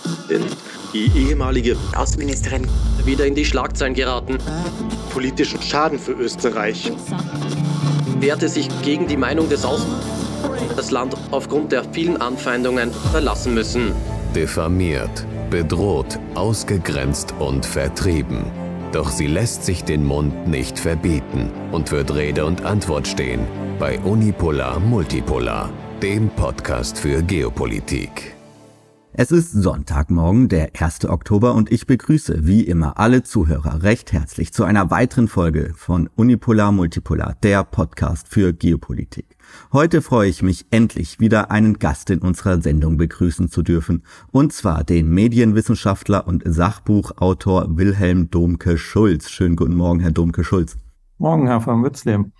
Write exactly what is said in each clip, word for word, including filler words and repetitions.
Denn die ehemalige Außenministerin wieder in die Schlagzeilen geraten. Politischen Schaden für Österreich. Wehrte sich gegen die Meinung des Außen. Das Land aufgrund der vielen Anfeindungen verlassen müssen. Diffamiert, bedroht, ausgegrenzt und vertrieben. Doch sie lässt sich den Mund nicht verbieten und wird Rede und Antwort stehen bei Unipolar Multipolar, dem Podcast für Geopolitik. Es ist Sonntagmorgen, der erste Oktober, und ich begrüße wie immer alle Zuhörer recht herzlich zu einer weiteren Folge von Unipolar Multipolar, der Podcast für Geopolitik. Heute freue ich mich, endlich wieder einen Gast in unserer Sendung begrüßen zu dürfen, und zwar den Medienwissenschaftler und Sachbuchautor Wilhelm Domke-Schulz. Schönen guten Morgen, Herr Domke-Schulz. Morgen, Herr von Witzleben.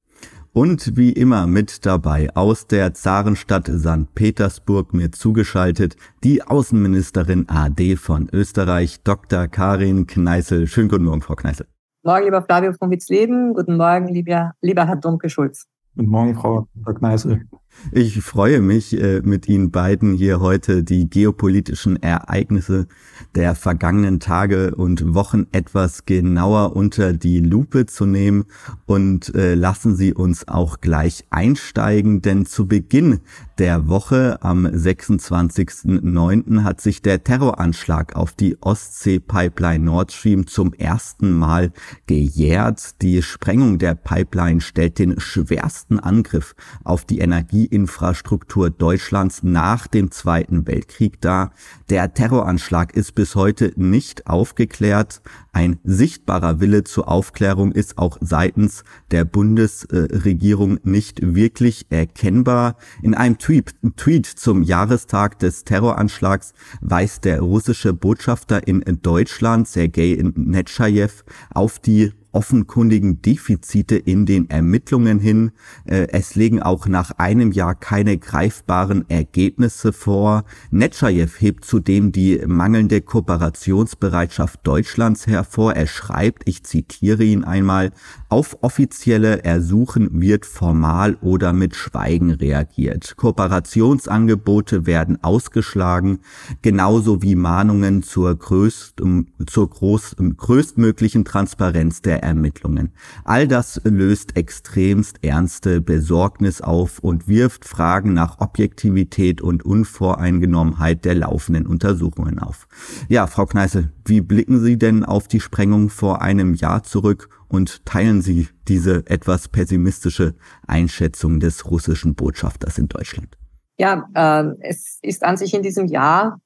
Und wie immer mit dabei aus der Zarenstadt Sankt Petersburg mir zugeschaltet die Außenministerin A D von Österreich, Doktor Karin Kneißl. Schönen guten Morgen, Frau Kneißl. Morgen, lieber Flavio von Witzleben. Guten Morgen, lieber, lieber Herr Domke-Schulz. Guten Morgen, Frau Kneißl. Ich freue mich, mit Ihnen beiden hier heute die geopolitischen Ereignisse der vergangenen Tage und Wochen etwas genauer unter die Lupe zu nehmen, und äh, lassen Sie uns auch gleich einsteigen, denn zu Beginn der Woche am sechsundzwanzigsten neunten hat sich der Terroranschlag auf die Ostsee-Pipeline Nord Stream zum ersten Mal gejährt. Die Sprengung der Pipeline stellt den schwersten Angriff auf die Energieinfrastruktur Deutschlands nach dem Zweiten Weltkrieg dar. Der Terroranschlag ist bis heute nicht aufgeklärt. Ein sichtbarer Wille zur Aufklärung ist auch seitens der Bundesregierung nicht wirklich erkennbar. In einem Tweet, Tweet zum Jahrestag des Terroranschlags weist der russische Botschafter in Deutschland, Sergei Netschajew, auf die offenkundigen Defizite in den Ermittlungen hin. Es liegen auch nach einem Jahr keine greifbaren Ergebnisse vor. Netschajew hebt zudem die mangelnde Kooperationsbereitschaft Deutschlands hervor. Er schreibt, ich zitiere ihn einmal, auf offizielle Ersuchen wird formal oder mit Schweigen reagiert. Kooperationsangebote werden ausgeschlagen, genauso wie Mahnungen zur, größt, zur groß, größtmöglichen Transparenz der Ermittlungen. All das löst extremst ernste Besorgnis auf und wirft Fragen nach Objektivität und Unvoreingenommenheit der laufenden Untersuchungen auf. Ja, Frau Kneißl, wie blicken Sie denn auf die Sprengung vor einem Jahr zurück und teilen Sie diese etwas pessimistische Einschätzung des russischen Botschafters in Deutschland? Ja, äh, es ist an sich in diesem Jahr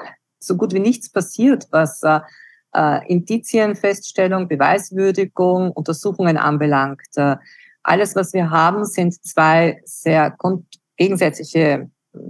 so gut wie nichts passiert, was äh, Uh, Indizienfeststellung, Beweiswürdigung, Untersuchungen anbelangt. Uh, alles, was wir haben, sind zwei sehr gegensätzliche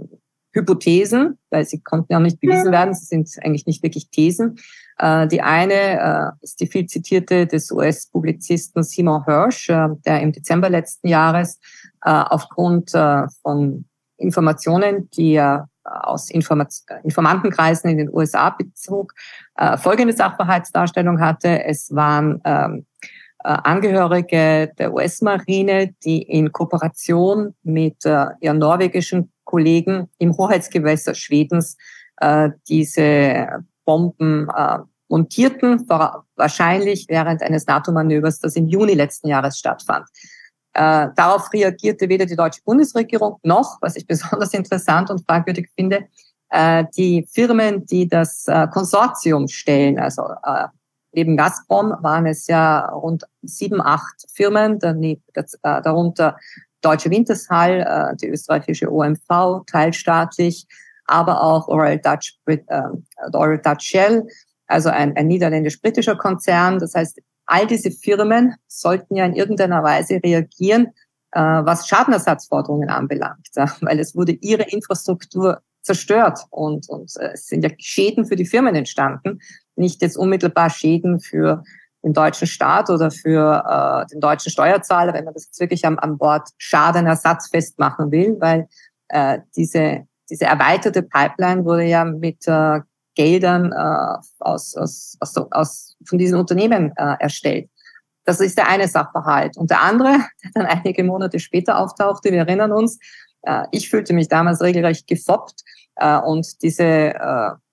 Hypothesen, weil sie konnten ja nicht bewiesen werden, sie sind eigentlich nicht wirklich Thesen. Uh, die eine uh, ist die viel zitierte des U S-Publizisten Seymour Hersh, uh, der im Dezember letzten Jahres uh, aufgrund uh, von Informationen, die er aus Informat- Informantenkreisen in den U S A bezog, äh, folgende Sachverhaltsdarstellung hatte. Es waren ähm, äh, Angehörige der U S-Marine, die in Kooperation mit äh, ihren norwegischen Kollegen im Hoheitsgewässer Schwedens äh, diese Bomben äh, montierten, wahrscheinlich während eines NATO-Manövers, das im Juni letzten Jahres stattfand. Äh, darauf reagierte weder die deutsche Bundesregierung noch, was ich besonders interessant und fragwürdig finde, äh, die Firmen, die das äh, Konsortium stellen. Also äh, neben Gazprom waren es ja rund sieben, acht Firmen, daneb, das, äh, darunter Deutsche Wintershall, äh, die österreichische O M V, teilstaatlich, aber auch Royal Dutch, äh, Royal Dutch Shell, also ein, ein niederländisch-britischer Konzern. Das heißt, all diese Firmen sollten ja in irgendeiner Weise reagieren, äh, was Schadenersatzforderungen anbelangt, ja, weil es wurde ihre Infrastruktur zerstört und, und äh, es sind ja Schäden für die Firmen entstanden, nicht jetzt unmittelbar Schäden für den deutschen Staat oder für äh, den deutschen Steuerzahler, wenn man das jetzt wirklich am, am Wort Schadenersatz festmachen will, weil äh, diese diese erweiterte Pipeline wurde ja mit äh, Geldern äh, aus, aus, aus, aus von diesen Unternehmen äh, erstellt. Das ist der eine Sachverhalt. Und der andere, der dann einige Monate später auftauchte, wir erinnern uns, äh, ich fühlte mich damals regelrecht gefoppt äh, und diese äh,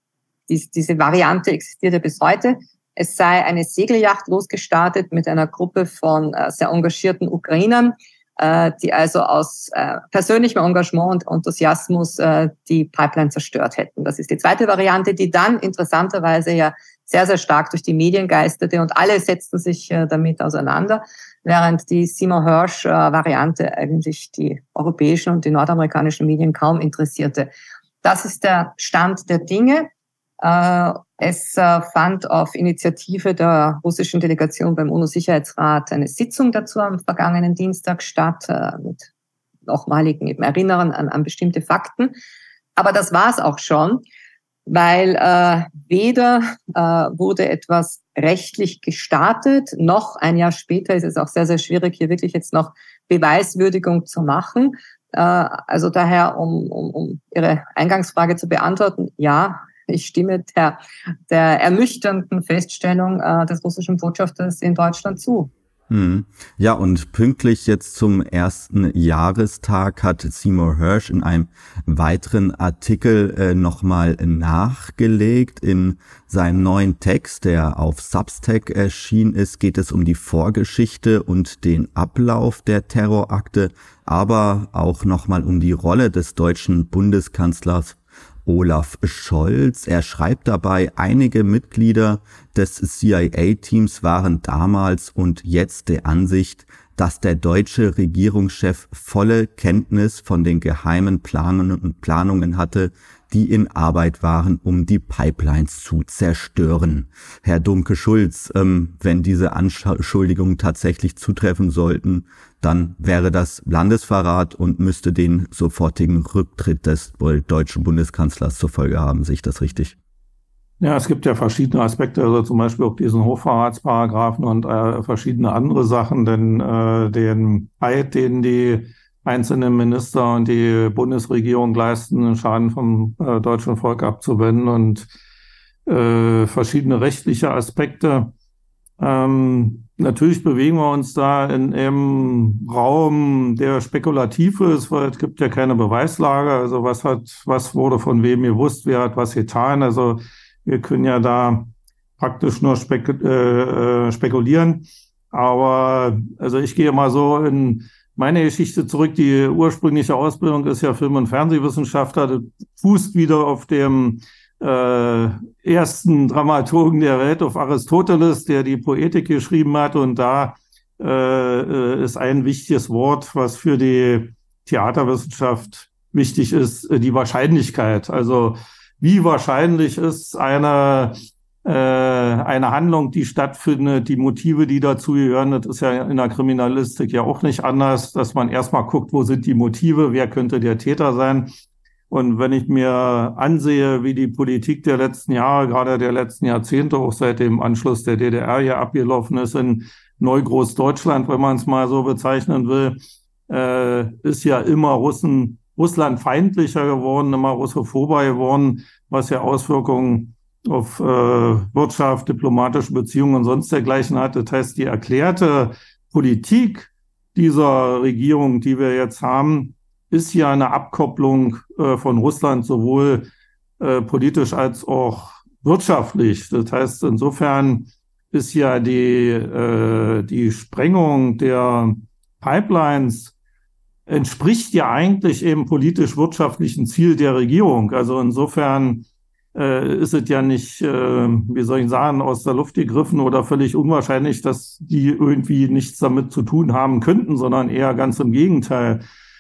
dies, diese Variante existierte bis heute. Es sei eine Segelyacht losgestartet mit einer Gruppe von äh, sehr engagierten Ukrainern, äh, die also aus äh, persönlichem Engagement und Enthusiasmus äh, die Pipeline zerstört hätten. Das ist die zweite Variante, die dann interessanterweise ja sehr, sehr stark durch die Medien geisterte und alle setzten sich äh, damit auseinander, während die Seymour Hersh-Variante äh, eigentlich die europäischen und die nordamerikanischen Medien kaum interessierte. Das ist der Stand der Dinge. Äh, es äh, fand auf Initiative der russischen Delegation beim UNO-Sicherheitsrat eine Sitzung dazu am vergangenen Dienstag statt, äh, mit nochmaligen eben Erinnern an, an bestimmte Fakten. Aber das war es auch schon, weil äh, weder äh, wurde etwas rechtlich gestartet, noch ein Jahr später ist es auch sehr, sehr schwierig, hier wirklich jetzt noch Beweiswürdigung zu machen. Äh, also daher, um, um, um Ihre Eingangsfrage zu beantworten, ja, ich stimme der, der ernüchternden Feststellung äh, des russischen Botschafters in Deutschland zu. Ja, und pünktlich jetzt zum ersten Jahrestag hat Seymour Hersh in einem weiteren Artikel äh, nochmal nachgelegt. In seinem neuen Text, der auf Substack erschienen ist, geht es um die Vorgeschichte und den Ablauf der Terrorakte, aber auch nochmal um die Rolle des deutschen Bundeskanzlers Olaf Scholz. Er schreibt dabei, einige Mitglieder des C I A-Teams waren damals und jetzt der Ansicht, dass der deutsche Regierungschef volle Kenntnis von den geheimen Planungen und Planungen hatte, die in Arbeit waren, um die Pipelines zu zerstören. Herr Domke-Schulz, ähm, wenn diese Anschuldigungen tatsächlich zutreffen sollten, dann wäre das Landesverrat und müsste den sofortigen Rücktritt des deutschen Bundeskanzlers zur Folge haben. Sehe ich das richtig? Ja, es gibt ja verschiedene Aspekte, also zum Beispiel auch diesen Hochverratsparagraphen und äh, verschiedene andere Sachen, denn äh, den Eid, den die einzelnen Minister und die Bundesregierung leisten, den Schaden vom äh, deutschen Volk abzuwenden und äh, verschiedene rechtliche Aspekte. Ähm, natürlich bewegen wir uns da in einem Raum, der spekulativ ist, weil es gibt ja keine Beweislage. Also was hat, was wurde von wem gewusst, wer hat was getan. Also wir können ja da praktisch nur spek äh, spekulieren. Aber also ich gehe mal so in meine Geschichte zurück. Die ursprüngliche Ausbildung ist ja Film- und Fernsehwissenschaftler. Das fußt wieder auf dem äh, ersten Dramaturgen der Welt, auf Aristoteles, der die Poetik geschrieben hat. Und da äh, ist ein wichtiges Wort, was für die Theaterwissenschaft wichtig ist, die Wahrscheinlichkeit. Also wie wahrscheinlich ist eine äh, eine Handlung, die stattfindet, die Motive, die dazu gehören, das ist ja in der Kriminalistik ja auch nicht anders, dass man erstmal guckt, wo sind die Motive, wer könnte der Täter sein. Und wenn ich mir ansehe, wie die Politik der letzten Jahre, gerade der letzten Jahrzehnte, auch seit dem Anschluss der D D R hier abgelaufen ist in Neugroßdeutschland, wenn man es mal so bezeichnen will, äh, ist ja immer Russen, Russland feindlicher geworden, immer russophober geworden, was ja Auswirkungen auf äh, Wirtschaft, diplomatische Beziehungen und sonst dergleichen hat. Das heißt, die erklärte Politik dieser Regierung, die wir jetzt haben, ist ja eine Abkopplung äh, von Russland, sowohl äh, politisch als auch wirtschaftlich. Das heißt, insofern ist ja die, äh, die Sprengung der Pipelines entspricht ja eigentlich eben politisch-wirtschaftlichen Ziel der Regierung. Also insofern äh, ist es ja nicht, äh, wie soll ich sagen, aus der Luft gegriffen oder völlig unwahrscheinlich, dass die irgendwie nichts damit zu tun haben könnten, sondern eher ganz im Gegenteil.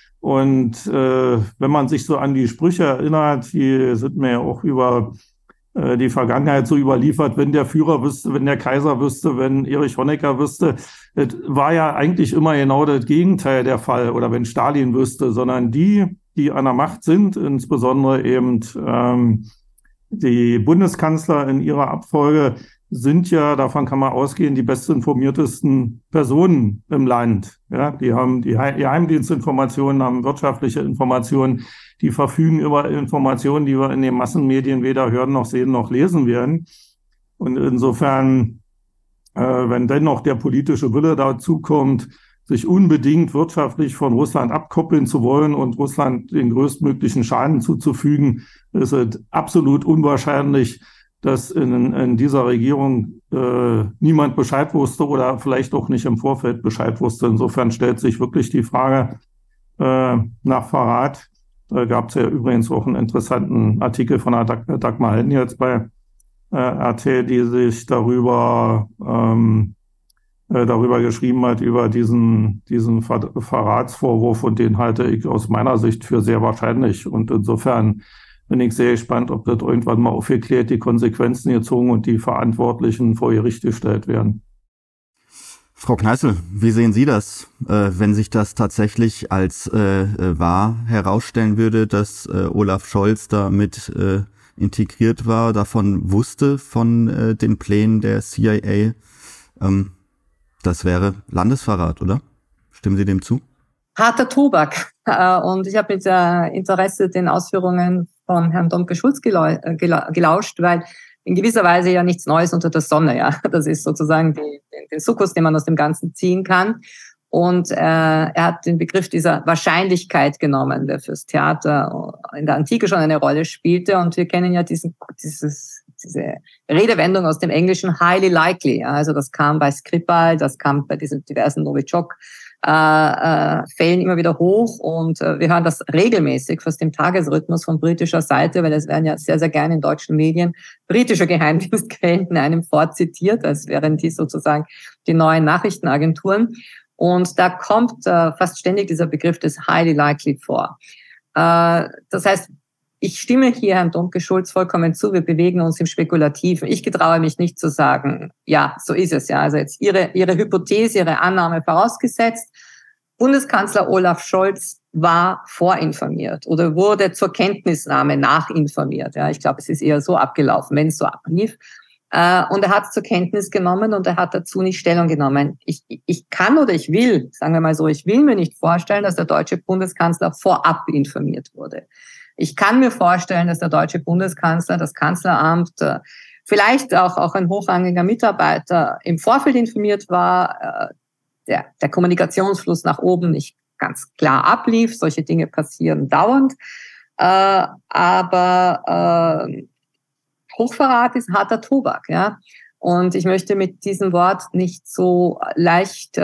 Und äh, wenn man sich so an die Sprüche erinnert, die sind mir ja auch über äh, die Vergangenheit so überliefert, wenn der Führer wüsste, wenn der Kaiser wüsste, wenn Erich Honecker wüsste, das war ja eigentlich immer genau das Gegenteil der Fall, oder wenn Stalin wüsste, sondern die, die an der Macht sind, insbesondere eben ähm, die Bundeskanzler in ihrer Abfolge, sind ja, davon kann man ausgehen, die bestinformiertesten Personen im Land. Ja, die haben die Geheimdienstinformationen, haben wirtschaftliche Informationen, die verfügen über Informationen, die wir in den Massenmedien weder hören noch sehen noch lesen werden. Und insofern, äh, wenn dennoch der politische Wille dazu kommt, sich unbedingt wirtschaftlich von Russland abkoppeln zu wollen und Russland den größtmöglichen Schaden zuzufügen, ist es absolut unwahrscheinlich, dass in, in dieser Regierung äh, niemand Bescheid wusste oder vielleicht auch nicht im Vorfeld Bescheid wusste. Insofern stellt sich wirklich die Frage äh, nach Verrat. Da gab es ja übrigens auch einen interessanten Artikel von der Dag- Dagmar Henn jetzt bei äh, R T, die sich darüber ähm, äh, darüber geschrieben hat, über diesen diesen Ver- Verratsvorwurf, und den halte ich aus meiner Sicht für sehr wahrscheinlich. Und insofern bin ich sehr gespannt, ob das irgendwann mal aufgeklärt, die Konsequenzen gezogen und die Verantwortlichen vor Gericht gestellt werden. Frau Kneißl, wie sehen Sie das, äh, wenn sich das tatsächlich als äh, wahr herausstellen würde, dass äh, Olaf Scholz da mit äh, integriert war, davon wusste, von äh, den Plänen der C I A? Ähm, das wäre Landesverrat, oder? Stimmen Sie dem zu? Harter Tobak. Äh, und ich habe mit äh, Interesse den Ausführungen von Herrn Domke-Schulz gelau- äh, gela- gelauscht, weil in gewisser Weise ja nichts Neues unter der Sonne, ja. Das ist sozusagen die, den, den Sukkus, den man aus dem Ganzen ziehen kann. Und äh, er hat den Begriff dieser Wahrscheinlichkeit genommen, der fürs Theater in der Antike schon eine Rolle spielte. Und wir kennen ja diesen, dieses, diese Redewendung aus dem Englischen, highly likely. Ja. Also das kam bei Skripal, das kam bei diesen diversen Novichok Äh, äh, Fällen immer wieder hoch, und äh, wir hören das regelmäßig, fast im Tagesrhythmus von britischer Seite, weil es werden ja sehr, sehr gerne in deutschen Medien britische Geheimdienstquellen in einem vorzitiert, als wären die sozusagen die neuen Nachrichtenagenturen. Und da kommt äh, fast ständig dieser Begriff des highly likely vor. Äh, das heißt, ich stimme hier Herrn Domke-Schulz vollkommen zu. Wir bewegen uns im Spekulativen. Ich getraue mich nicht zu sagen, ja, so ist es ja. Also jetzt Ihre, Ihre Hypothese, Ihre Annahme vorausgesetzt. Bundeskanzler Olaf Scholz war vorinformiert oder wurde zur Kenntnisnahme nachinformiert. Ja, ich glaube, es ist eher so abgelaufen, wenn es so ablief. Äh, und er hat es zur Kenntnis genommen und er hat dazu nicht Stellung genommen. Ich, ich kann oder ich will, sagen wir mal so, ich will mir nicht vorstellen, dass der deutsche Bundeskanzler vorab informiert wurde. Ich kann mir vorstellen, dass der deutsche Bundeskanzler, das Kanzleramt, vielleicht auch, auch ein hochrangiger Mitarbeiter im Vorfeld informiert war, der, der Kommunikationsfluss nach oben nicht ganz klar ablief. Solche Dinge passieren dauernd. Aber Hochverrat ist harter Tobak, ja. Und ich möchte mit diesem Wort nicht so leicht,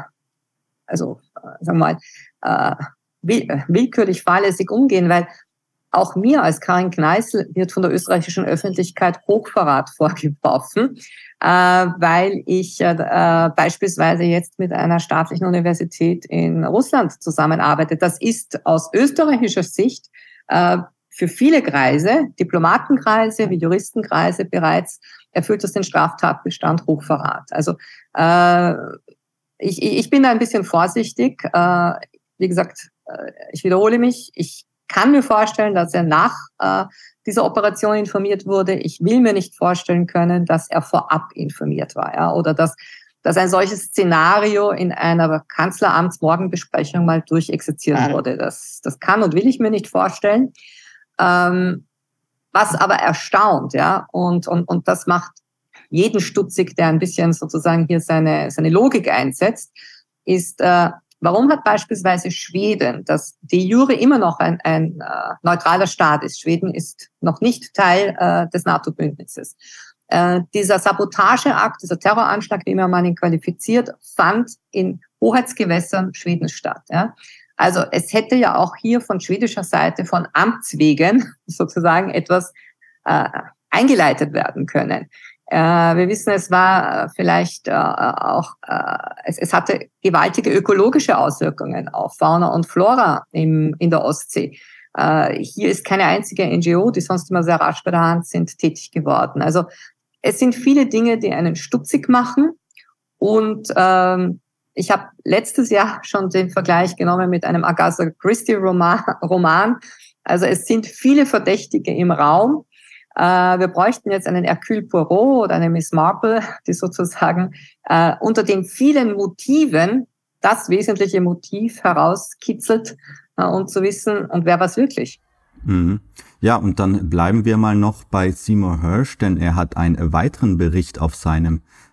also sagen wir mal, willkürlich fahrlässig umgehen, weil auch mir als Karin Kneißl wird von der österreichischen Öffentlichkeit Hochverrat vorgeworfen, äh, weil ich äh, beispielsweise jetzt mit einer staatlichen Universität in Russland zusammenarbeite. Das ist aus österreichischer Sicht äh, für viele Kreise, Diplomatenkreise wie Juristenkreise bereits, erfüllt das den Straftatbestand Hochverrat. Also äh, ich, ich bin da ein bisschen vorsichtig. Äh, wie gesagt, äh, ich wiederhole mich, ich kann mir vorstellen, dass er nach äh, dieser Operation informiert wurde. Ich will mir nicht vorstellen können, dass er vorab informiert war, ja, oder dass, dass ein solches Szenario in einer Kanzleramtsmorgenbesprechung mal durchexerziert wurde. Das, das kann und will ich mir nicht vorstellen. Ähm, was aber erstaunt, ja, und, und, und das macht jeden stutzig, der ein bisschen sozusagen hier seine, seine Logik einsetzt, ist, äh, warum hat beispielsweise Schweden, das de jure immer noch ein, ein äh, neutraler Staat ist, Schweden ist noch nicht Teil äh, des NATO-Bündnisses, äh, dieser Sabotageakt, dieser Terroranschlag, wie immer man ihn qualifiziert, fand in Hoheitsgewässern Schwedens statt. Ja? Also es hätte ja auch hier von schwedischer Seite von Amts wegen sozusagen etwas äh, eingeleitet werden können. Äh, wir wissen, es war vielleicht äh, auch, äh, es, es hatte gewaltige ökologische Auswirkungen auf Fauna und Flora im, in der Ostsee. Äh, hier ist keine einzige N G O, die sonst immer sehr rasch bei der Hand sind, tätig geworden. Also es sind viele Dinge, die einen stutzig machen. Und ähm, ich habe letztes Jahr schon den Vergleich genommen mit einem Agatha Christie Roman. Roman. Also es sind viele Verdächtige im Raum. Äh, wir bräuchten jetzt einen Hercule Poirot oder eine Miss Marple, die sozusagen äh, unter den vielen Motiven das wesentliche Motiv herauskitzelt, äh, um zu wissen, und wer war's wirklich. Mhm. Ja, und dann bleiben wir mal noch bei Seymour Hersh, denn er hat einen weiteren Bericht auf seinem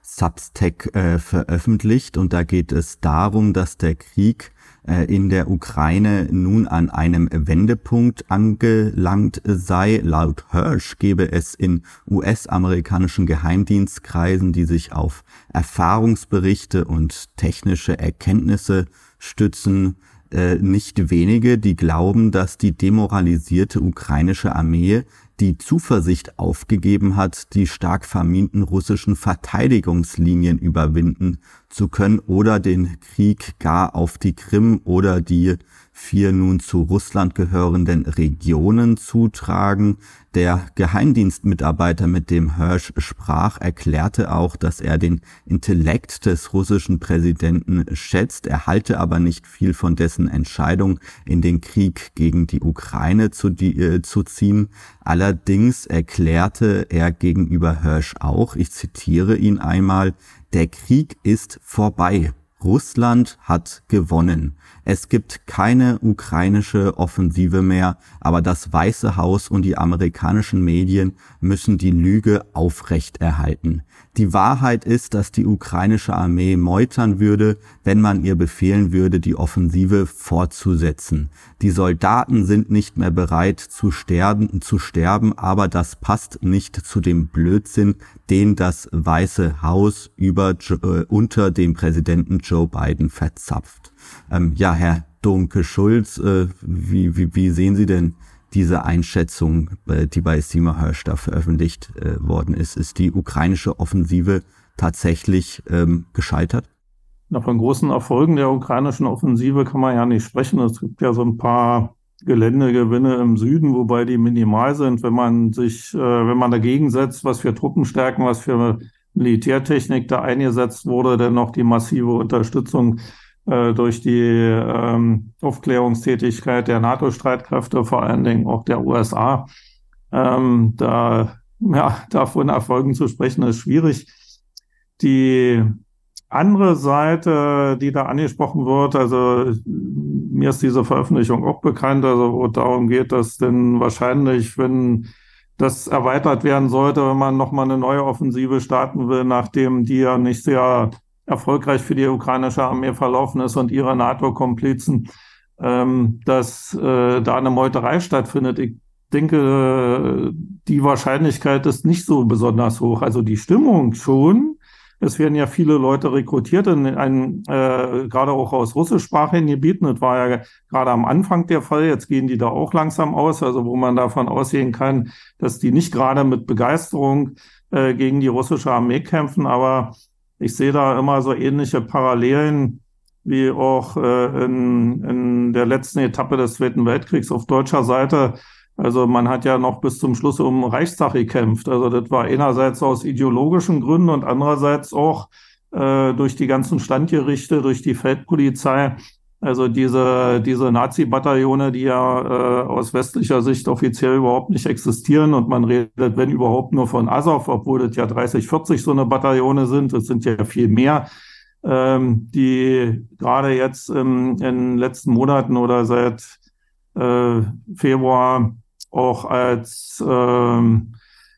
Substack äh, veröffentlicht und da geht es darum, dass der Krieg äh, in der Ukraine nun an einem Wendepunkt angelangt sei. Laut Hersh gebe es in U S-amerikanischen Geheimdienstkreisen, die sich auf Erfahrungsberichte und technische Erkenntnisse stützen, äh, nicht wenige, die glauben, dass die demoralisierte ukrainische Armee die Zuversicht aufgegeben hat, die stark verminten russischen Verteidigungslinien überwinden zu können oder den Krieg gar auf die Krim oder die vier nun zu Russland gehörenden Regionen zutragen. Der Geheimdienstmitarbeiter, mit dem Hersh sprach, erklärte auch, dass er den Intellekt des russischen Präsidenten schätzt. Er halte aber nicht viel von dessen Entscheidung, in den Krieg gegen die Ukraine zu, die, äh, zu ziehen. Allerdings erklärte er gegenüber Hersh auch, ich zitiere ihn einmal, der Krieg ist vorbei. Russland hat gewonnen. Es gibt keine ukrainische Offensive mehr, aber das Weiße Haus und die amerikanischen Medien müssen die Lüge aufrechterhalten. Die Wahrheit ist, dass die ukrainische Armee meutern würde, wenn man ihr befehlen würde, die Offensive fortzusetzen. Die Soldaten sind nicht mehr bereit zu sterben, zu sterben, aber das passt nicht zu dem Blödsinn, den das Weiße Haus über, äh, unter dem Präsidenten Joe Biden verzapft. Ähm, ja, Herr Domke-Schulz, äh, wie, wie, wie sehen Sie denn diese Einschätzung, äh, die bei Seymour Hersh da veröffentlicht äh, worden ist? Ist die ukrainische Offensive tatsächlich ähm, gescheitert? Na, von großen Erfolgen der ukrainischen Offensive kann man ja nicht sprechen. Es gibt ja so ein paar Geländegewinne im Süden, wobei die minimal sind, wenn man sich, äh, wenn man dagegen setzt, was für Truppenstärken, was für Militärtechnik da eingesetzt wurde, dennoch die massive Unterstützung äh, durch die ähm, Aufklärungstätigkeit der NATO-Streitkräfte, vor allen Dingen auch der U S A. Ähm, da, ja, davon Erfolgen zu sprechen, ist schwierig. Die andere Seite, die da angesprochen wird, also mir ist diese Veröffentlichung auch bekannt, also wo es darum geht, dass denn wahrscheinlich, wenn das erweitert werden sollte, wenn man nochmal eine neue Offensive starten will, nachdem die ja nicht sehr erfolgreich für die ukrainische Armee verlaufen ist und ihre NATO-Komplizen, ähm, dass äh, da eine Meuterei stattfindet. Ich denke, die Wahrscheinlichkeit ist nicht so besonders hoch. Also die Stimmung schon. Es werden ja viele Leute rekrutiert, in ein, äh, gerade auch aus russischsprachigen Gebieten. Das war ja gerade am Anfang der Fall. Jetzt gehen die da auch langsam aus, also wo man davon ausgehen kann, dass die nicht gerade mit Begeisterung äh, gegen die russische Armee kämpfen. Aber ich sehe da immer so ähnliche Parallelen wie auch äh, in, in der letzten Etappe des Zweiten Weltkriegs auf deutscher Seite. Also man hat ja noch bis zum Schluss um Reichstag gekämpft. Also das war einerseits aus ideologischen Gründen und andererseits auch äh, durch die ganzen Standgerichte, durch die Feldpolizei. Also diese diese Nazi-Bataillone, die ja äh, aus westlicher Sicht offiziell überhaupt nicht existieren. Und man redet, wenn überhaupt, nur von Azov, obwohl das ja dreißig, vierzig so eine Bataillone sind. Das sind ja viel mehr, ähm, die gerade jetzt ähm, in den letzten Monaten oder seit äh, Februar auch als ähm,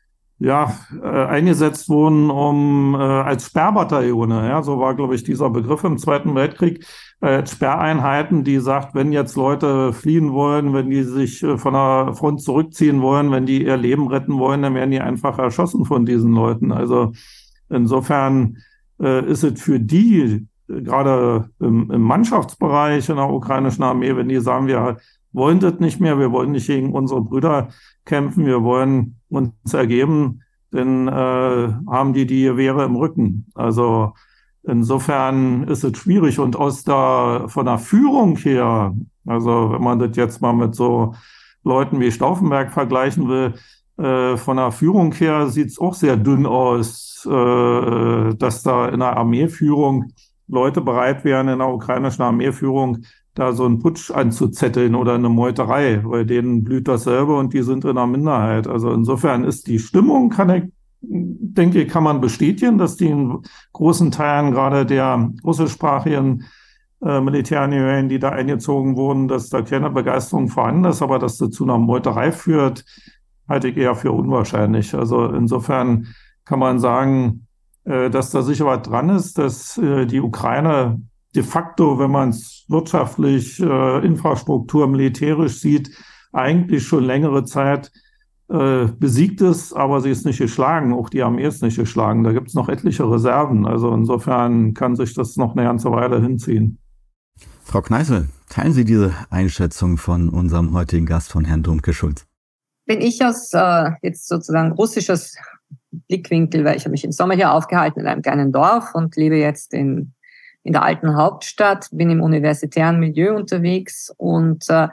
ja äh, eingesetzt wurden, um äh, als Sperrbataillone, ja, so war, glaube ich, dieser Begriff im Zweiten Weltkrieg, äh, Sperreinheiten, die sagt, wenn jetzt Leute fliehen wollen, wenn die sich äh, von der Front zurückziehen wollen, wenn die ihr Leben retten wollen, dann werden die einfach erschossen von diesen Leuten. Also insofern äh, ist es für die, äh, gerade im, im Mannschaftsbereich in der ukrainischen Armee, wenn die sagen, wir wollen das nicht mehr, wir wollen nicht gegen unsere Brüder kämpfen, wir wollen uns ergeben, dann äh, haben die die Gewehre im Rücken. Also insofern ist es schwierig. Und aus der, von der Führung her, also wenn man das jetzt mal mit so Leuten wie Stauffenberg vergleichen will, äh, von der Führung her sieht es auch sehr dünn aus, äh, dass da in der Armeeführung Leute bereit wären, in der ukrainischen Armeeführung da so einen Putsch anzuzetteln oder eine Meuterei, weil denen blüht dasselbe und die sind in einer Minderheit. Also insofern ist die Stimmung, kann ich, denke ich, kann man bestätigen, dass die in großen Teilen gerade der russischsprachigen äh, Militärangehörigen, die da eingezogen wurden, dass da keine Begeisterung vorhanden ist, aber dass das zu einer Meuterei führt, halte ich eher für unwahrscheinlich. Also insofern kann man sagen, äh, dass da sicher was dran ist, dass äh, die Ukraine de facto, wenn man es wirtschaftlich, äh, Infrastruktur, militärisch sieht, eigentlich schon längere Zeit äh, besiegt ist, aber sie ist nicht geschlagen. Auch die Armee ist nicht geschlagen. Da gibt es noch etliche Reserven. Also insofern kann sich das noch eine ganze Weile hinziehen. Frau Kneißl, teilen Sie diese Einschätzung von unserem heutigen Gast, von Herrn Domke-Schulz? Wenn ich aus äh, jetzt sozusagen russisches Blickwinkel, weil ich habe mich im Sommer hier aufgehalten in einem kleinen Dorf und lebe jetzt in in der alten Hauptstadt, bin im universitären Milieu unterwegs und äh,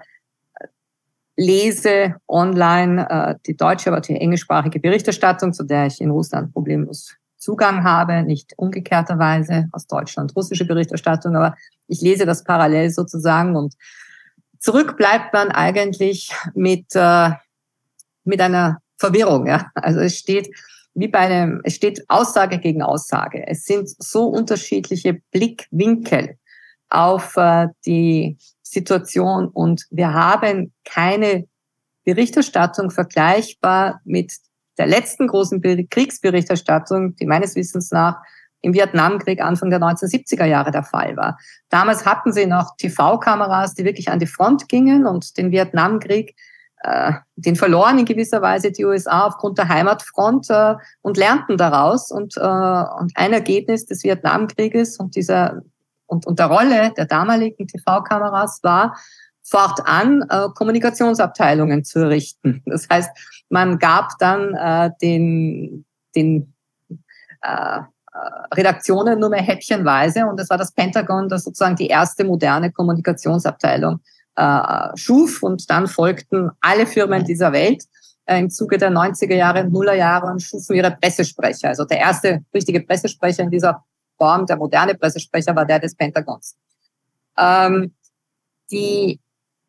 lese online äh, die deutsche, aber die englischsprachige Berichterstattung, zu der ich in Russland problemlos Zugang habe, nicht umgekehrterweise aus Deutschland russische Berichterstattung, aber ich lese das parallel sozusagen und zurück bleibt man eigentlich mit äh, mit einer Verwirrung. Ja, also es steht wie bei einem, es steht Aussage gegen Aussage. Es sind so unterschiedliche Blickwinkel auf äh, die Situation und wir haben keine Berichterstattung vergleichbar mit der letzten großen Kriegsberichterstattung, die meines Wissens nach im Vietnamkrieg Anfang der neunzehnhundertsiebziger Jahre der Fall war. Damals hatten sie noch T V-Kameras, die wirklich an die Front gingen und den Vietnamkrieg äh, den verloren in gewisser Weise die U S A aufgrund der Heimatfront äh, und lernten daraus. Und, äh, und ein Ergebnis des Vietnamkrieges und dieser und, und der Rolle der damaligen T V-Kameras war, fortan äh, Kommunikationsabteilungen zu errichten. Das heißt, man gab dann äh, den, den äh, Redaktionen nur mehr häppchenweise und es war das Pentagon, das sozusagen die erste moderne Kommunikationsabteilung äh, schuf und dann folgten alle Firmen dieser Welt äh, im Zuge der neunziger Jahre, Nuller Jahre und schufen ihre Pressesprecher. Also der erste richtige Pressesprecher in dieser Form, der moderne Pressesprecher, war der des Pentagons. Ähm, die,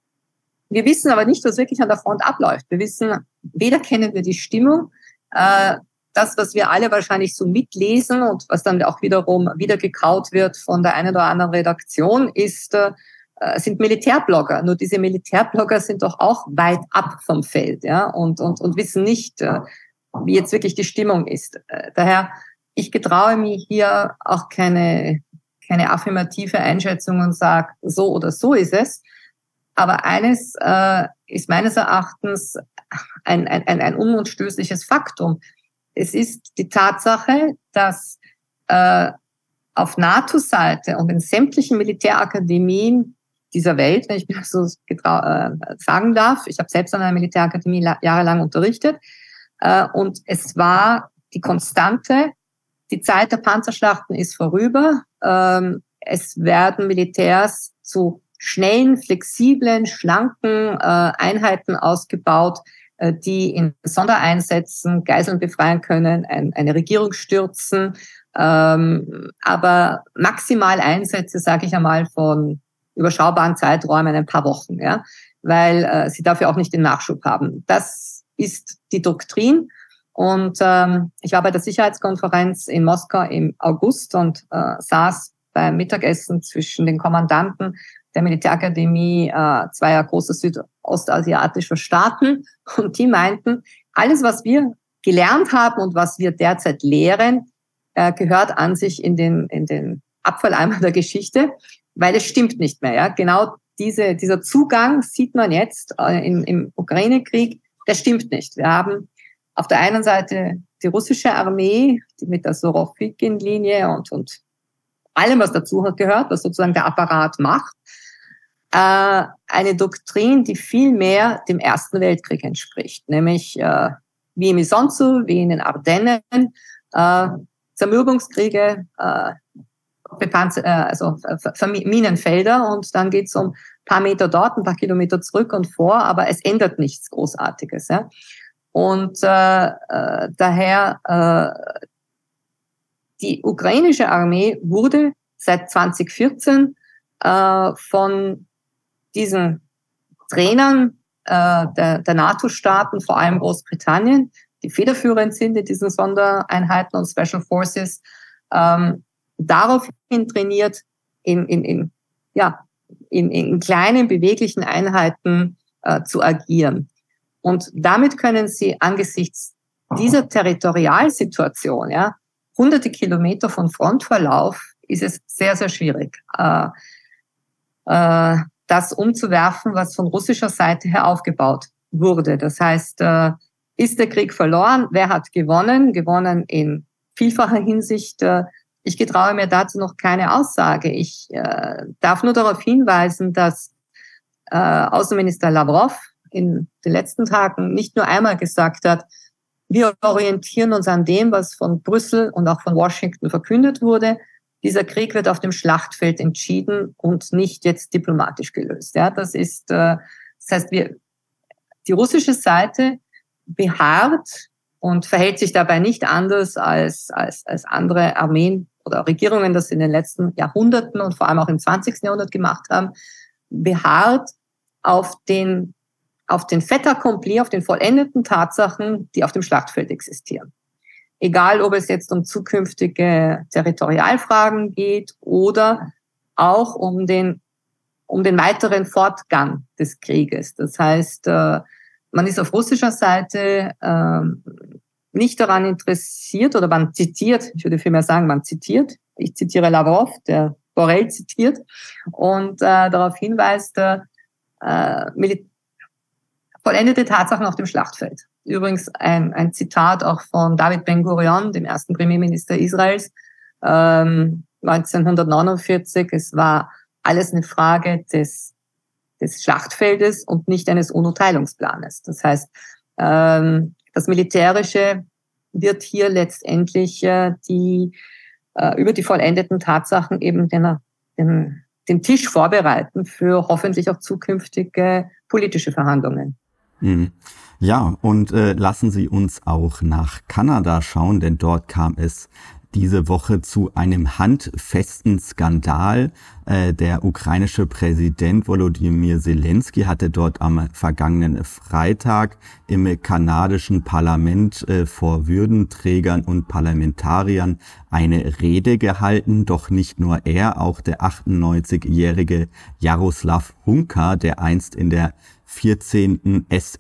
wir wissen aber nicht, was wirklich an der Front abläuft. Wir wissen, weder kennen wir die Stimmung, äh, das, was wir alle wahrscheinlich so mitlesen und was dann auch wiederum wieder gekaut wird von der einen oder anderen Redaktion, ist, äh, sind Militärblogger. Nur diese Militärblogger sind doch auch weit ab vom Feld, ja, und, und, und wissen nicht, äh, wie jetzt wirklich die Stimmung ist. Äh, daher, ich getraue mir hier auch keine, keine affirmative Einschätzung und sage, so oder so ist es. Aber eines äh, ist meines Erachtens ein, ein, ein, ein unumstößliches Faktum. Es ist die Tatsache, dass äh, auf NATO-Seite und in sämtlichen Militärakademien dieser Welt, wenn ich mir das so getrau- äh, sagen darf, ich habe selbst an einer Militärakademie la- jahrelang unterrichtet, äh, und es war die Konstante, die Zeit der Panzerschlachten ist vorüber, ähm, es werden Militärs zu schnellen, flexiblen, schlanken äh, Einheiten ausgebaut, die in Sondereinsätzen Geiseln befreien können, ein, eine Regierung stürzen, ähm, aber maximal Einsätze, sage ich einmal, von überschaubaren Zeiträumen, ein paar Wochen, ja, weil äh, sie dafür auch nicht den Nachschub haben. Das ist die Doktrin. Und ähm, ich war bei der Sicherheitskonferenz in Moskau im August und äh, saß beim Mittagessen zwischen den Kommandanten der Militärakademie äh, zweier großer südostasiatischer Staaten und die meinten, alles, was wir gelernt haben und was wir derzeit lehren, äh, gehört an sich in den in den Abfalleimer der Geschichte, weil es stimmt nicht mehr. Ja, genau diese dieser Zugang sieht man jetzt äh, in, im Ukraine-Krieg, der stimmt nicht. Wir haben auf der einen Seite die russische Armee, die mit der Sorokin-Linie und und allem, was dazu hat gehört, was sozusagen der Apparat macht, äh, eine Doktrin, die viel mehr dem Ersten Weltkrieg entspricht, nämlich äh, wie im Isonzo, wie in den Ardennen, äh, Zermürbungskriege, äh, Bepanzer, äh, also Minenfelder und dann geht's um ein paar Meter dort, ein paar Kilometer zurück und vor, aber es ändert nichts Großartiges. Ja? Und äh, äh, daher äh, die ukrainische Armee wurde seit zwanzig vierzehn äh, von diesen Trainern äh, der, der NATO-Staaten, vor allem Großbritannien, die federführend sind in diesen Sondereinheiten und Special Forces, ähm, daraufhin trainiert, in, in, in, ja, in, in kleinen, beweglichen Einheiten äh, zu agieren. Und damit können sie angesichts dieser Territorialsituation, ja, hunderte Kilometer von Frontverlauf ist es sehr, sehr schwierig, äh, äh, das umzuwerfen, was von russischer Seite her aufgebaut wurde. Das heißt, äh, ist der Krieg verloren? Wer hat gewonnen? Gewonnen in vielfacher Hinsicht. Äh, ich getraue mir dazu noch keine Aussage. Ich äh, darf nur darauf hinweisen, dass äh, Außenminister Lavrov in den letzten Tagen nicht nur einmal gesagt hat, wir orientieren uns an dem, was von Brüssel und auch von Washington verkündet wurde. Dieser Krieg wird auf dem Schlachtfeld entschieden und nicht jetzt diplomatisch gelöst. Ja, das ist, äh, das heißt, wir, die russische Seite beharrt und verhält sich dabei nicht anders als, als, als andere Armeen oder Regierungen das in den letzten Jahrhunderten und vor allem auch im zwanzigsten Jahrhundert gemacht haben, beharrt auf den, auf den fait accompli, auf den vollendeten Tatsachen, die auf dem Schlachtfeld existieren. Egal, ob es jetzt um zukünftige Territorialfragen geht oder auch um den, um den weiteren Fortgang des Krieges. Das heißt, man ist auf russischer Seite nicht daran interessiert oder man zitiert, ich würde vielmehr sagen, man zitiert, ich zitiere Lavrov, der Borrell zitiert und darauf hinweist, vollendete Tatsachen auf dem Schlachtfeld. Übrigens ein, ein Zitat auch von David Ben-Gurion, dem ersten Premierminister Israels, ähm, neunzehnhundertneunundvierzig. Es war alles eine Frage des, des Schlachtfeldes und nicht eines UNO-Teilungsplanes. Das heißt, ähm, das Militärische wird hier letztendlich äh, die äh, über die vollendeten Tatsachen eben den, den, den Tisch vorbereiten für hoffentlich auch zukünftige politische Verhandlungen. Mhm. Ja, und äh, lassen Sie uns auch nach Kanada schauen, denn dort kam es diese Woche zu einem handfesten Skandal. Äh, der ukrainische Präsident Volodymyr Zelensky hatte dort am vergangenen Freitag im kanadischen Parlament äh, vor Würdenträgern und Parlamentariern eine Rede gehalten. Doch nicht nur er, auch der achtundneunzigjährige Jaroslav Hunka, der einst in der vierzehnten S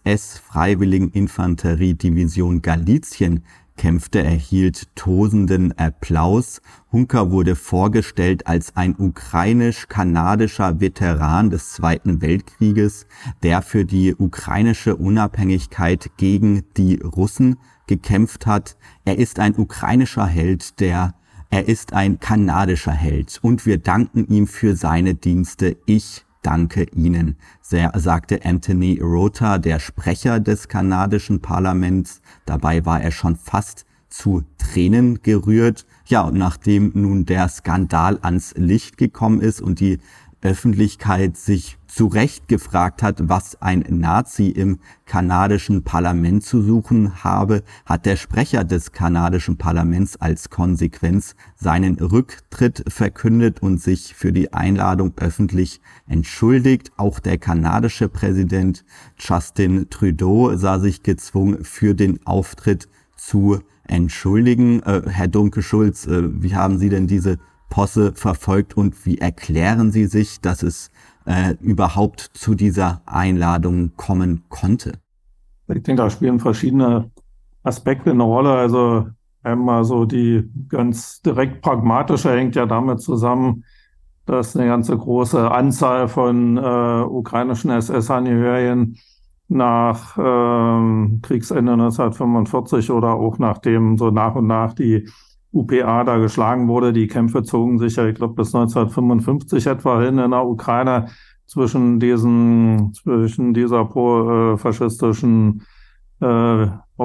S-Freiwilligen-Infanteriedivision Galizien kämpfte, erhielt tosenden Applaus. Hunka wurde vorgestellt als ein ukrainisch-kanadischer Veteran des Zweiten Weltkrieges, der für die ukrainische Unabhängigkeit gegen die Russen gekämpft hat. Er ist ein ukrainischer Held, der er ist ein kanadischer Held und wir danken ihm für seine Dienste. Ich danke Ihnen, sagte Anthony Rota, der Sprecher des kanadischen Parlaments. Dabei war er schon fast zu Tränen gerührt. Ja, und nachdem nun der Skandal ans Licht gekommen ist und die Öffentlichkeit sich zu Recht gefragt hat, was ein Nazi im kanadischen Parlament zu suchen habe, hat der Sprecher des kanadischen Parlaments als Konsequenz seinen Rücktritt verkündet und sich für die Einladung öffentlich entschuldigt. Auch der kanadische Präsident Justin Trudeau sah sich gezwungen, für den Auftritt zu entschuldigen. Äh, Herr Dunke-Schulz, äh, wie haben Sie denn diese Posse verfolgt und wie erklären Sie sich, dass es äh, überhaupt zu dieser Einladung kommen konnte? Ich denke, da spielen verschiedene Aspekte eine Rolle. Also einmal so die ganz direkt pragmatische hängt ja damit zusammen, dass eine ganze große Anzahl von äh, ukrainischen S S-Angehörigen nach ähm, Kriegsende neunzehnhundertfünfundvierzig oder auch nachdem so nach und nach die U P A da geschlagen wurde. Die Kämpfe zogen sich ja, ich glaube, bis neunzehnhundertfünfundfünfzig etwa hin in der Ukraine zwischen diesen, zwischen dieser pro-faschistischen äh,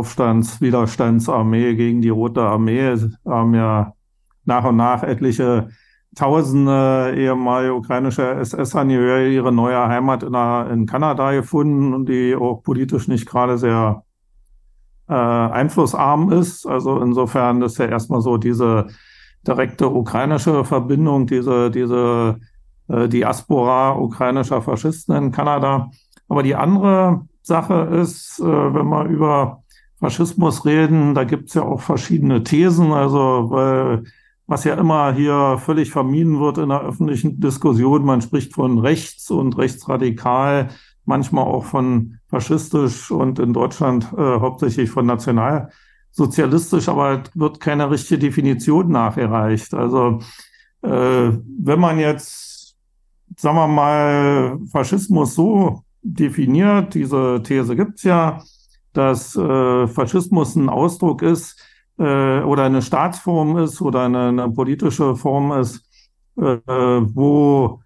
Aufstandswiderstandsarmee gegen die Rote Armee. Haben ja nach und nach etliche Tausende ehemalige ukrainische S S-Angehörige ihre neue Heimat in, der, in Kanada gefunden und die auch politisch nicht gerade sehr äh, einflussarm ist. Also insofern ist ja erstmal so diese direkte ukrainische Verbindung, diese diese äh, Diaspora ukrainischer Faschisten in Kanada. Aber die andere Sache ist, äh, wenn wir über Faschismus reden, da gibt's ja auch verschiedene Thesen, also weil was ja immer hier völlig vermieden wird in der öffentlichen Diskussion, man spricht von rechts und rechtsradikal, manchmal auch von faschistisch und in Deutschland äh, hauptsächlich von nationalsozialistisch sozialistisch, aber wird keine richtige Definition nacherreicht. Also äh, wenn man jetzt, sagen wir mal, Faschismus so definiert, diese These gibt's ja, dass äh, Faschismus ein Ausdruck ist äh, oder eine Staatsform ist oder eine, eine politische Form ist, äh, wo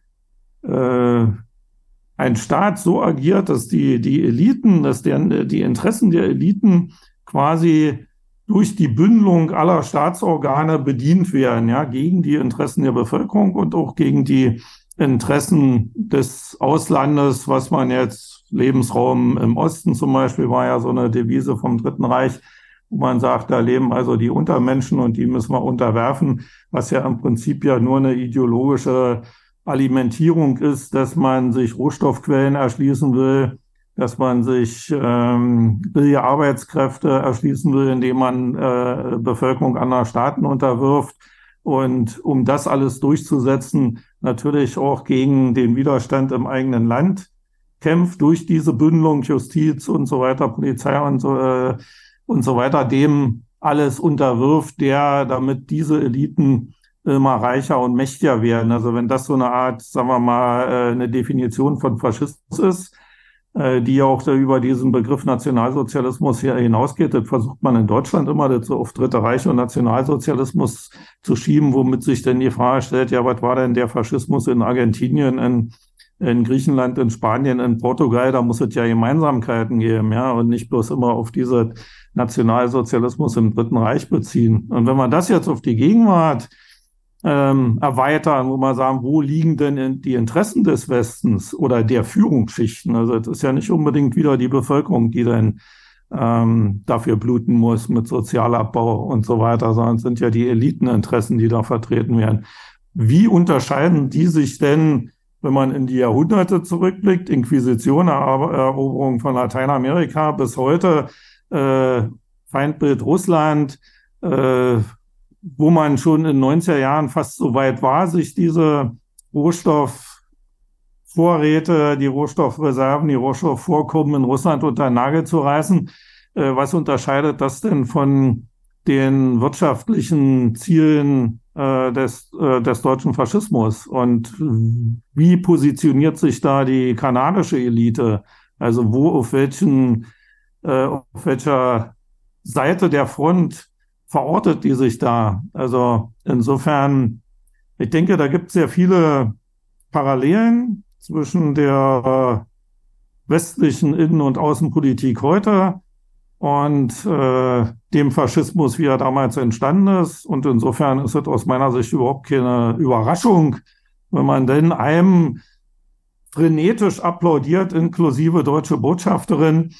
äh, ein Staat so agiert, dass die die Eliten, dass der, die Interessen der Eliten quasi durch die Bündelung aller Staatsorgane bedient werden, ja, gegen die Interessen der Bevölkerung und auch gegen die Interessen des Auslandes, was man jetzt, Lebensraum im Osten zum Beispiel, war ja so eine Devise vom Dritten Reich, wo man sagt, da leben also die Untermenschen und die müssen wir unterwerfen, was ja im Prinzip ja nur eine ideologische Alimentierung ist, dass man sich Rohstoffquellen erschließen will, dass man sich ähm, billige Arbeitskräfte erschließen will, indem man äh, Bevölkerung anderer Staaten unterwirft. Und um das alles durchzusetzen, natürlich auch gegen den Widerstand im eigenen Land kämpft, durch diese Bündelung, Justiz und so weiter, Polizei und so, äh, und so weiter, dem alles unterwirft, der, damit diese Eliten immer reicher und mächtiger werden. Also wenn das so eine Art, sagen wir mal, äh, eine Definition von Faschismus ist, die auch da über diesen Begriff Nationalsozialismus hier hinausgeht. Das versucht man in Deutschland immer, das so auf Dritte Reich und Nationalsozialismus zu schieben, womit sich dann die Frage stellt, ja, was war denn der Faschismus in Argentinien, in, in Griechenland, in Spanien, in Portugal? Da muss es ja Gemeinsamkeiten geben, ja, und nicht bloß immer auf diese Nationalsozialismus im Dritten Reich beziehen. Und wenn man das jetzt auf die Gegenwart Ähm, erweitern, wo man sagen, wo liegen denn die Interessen des Westens oder der Führungsschichten? Also es ist ja nicht unbedingt wieder die Bevölkerung, die dann ähm, dafür bluten muss mit Sozialabbau und so weiter, sondern es sind ja die Eliteninteressen, die da vertreten werden. Wie unterscheiden die sich denn, wenn man in die Jahrhunderte zurückblickt, Inquisition, Eroberung von Lateinamerika bis heute, äh, Feindbild Russland, äh, wo man schon in den neunziger Jahren fast so weit war, sich diese Rohstoffvorräte, die Rohstoffreserven, die Rohstoffvorkommen in Russland unter den Nagel zu reißen. Äh, was unterscheidet das denn von den wirtschaftlichen Zielen äh, des, äh, des deutschen Faschismus? Und wie positioniert sich da die kanadische Elite? Also wo, auf welchen, äh, auf welcher Seite der Front verortet die sich da? Also insofern, ich denke, da gibt es sehr viele Parallelen zwischen der westlichen Innen- und Außenpolitik heute und äh, dem Faschismus, wie er damals entstanden ist. Und insofern ist es aus meiner Sicht überhaupt keine Überraschung, wenn man denn einem frenetisch applaudiert, inklusive deutsche Botschafterin,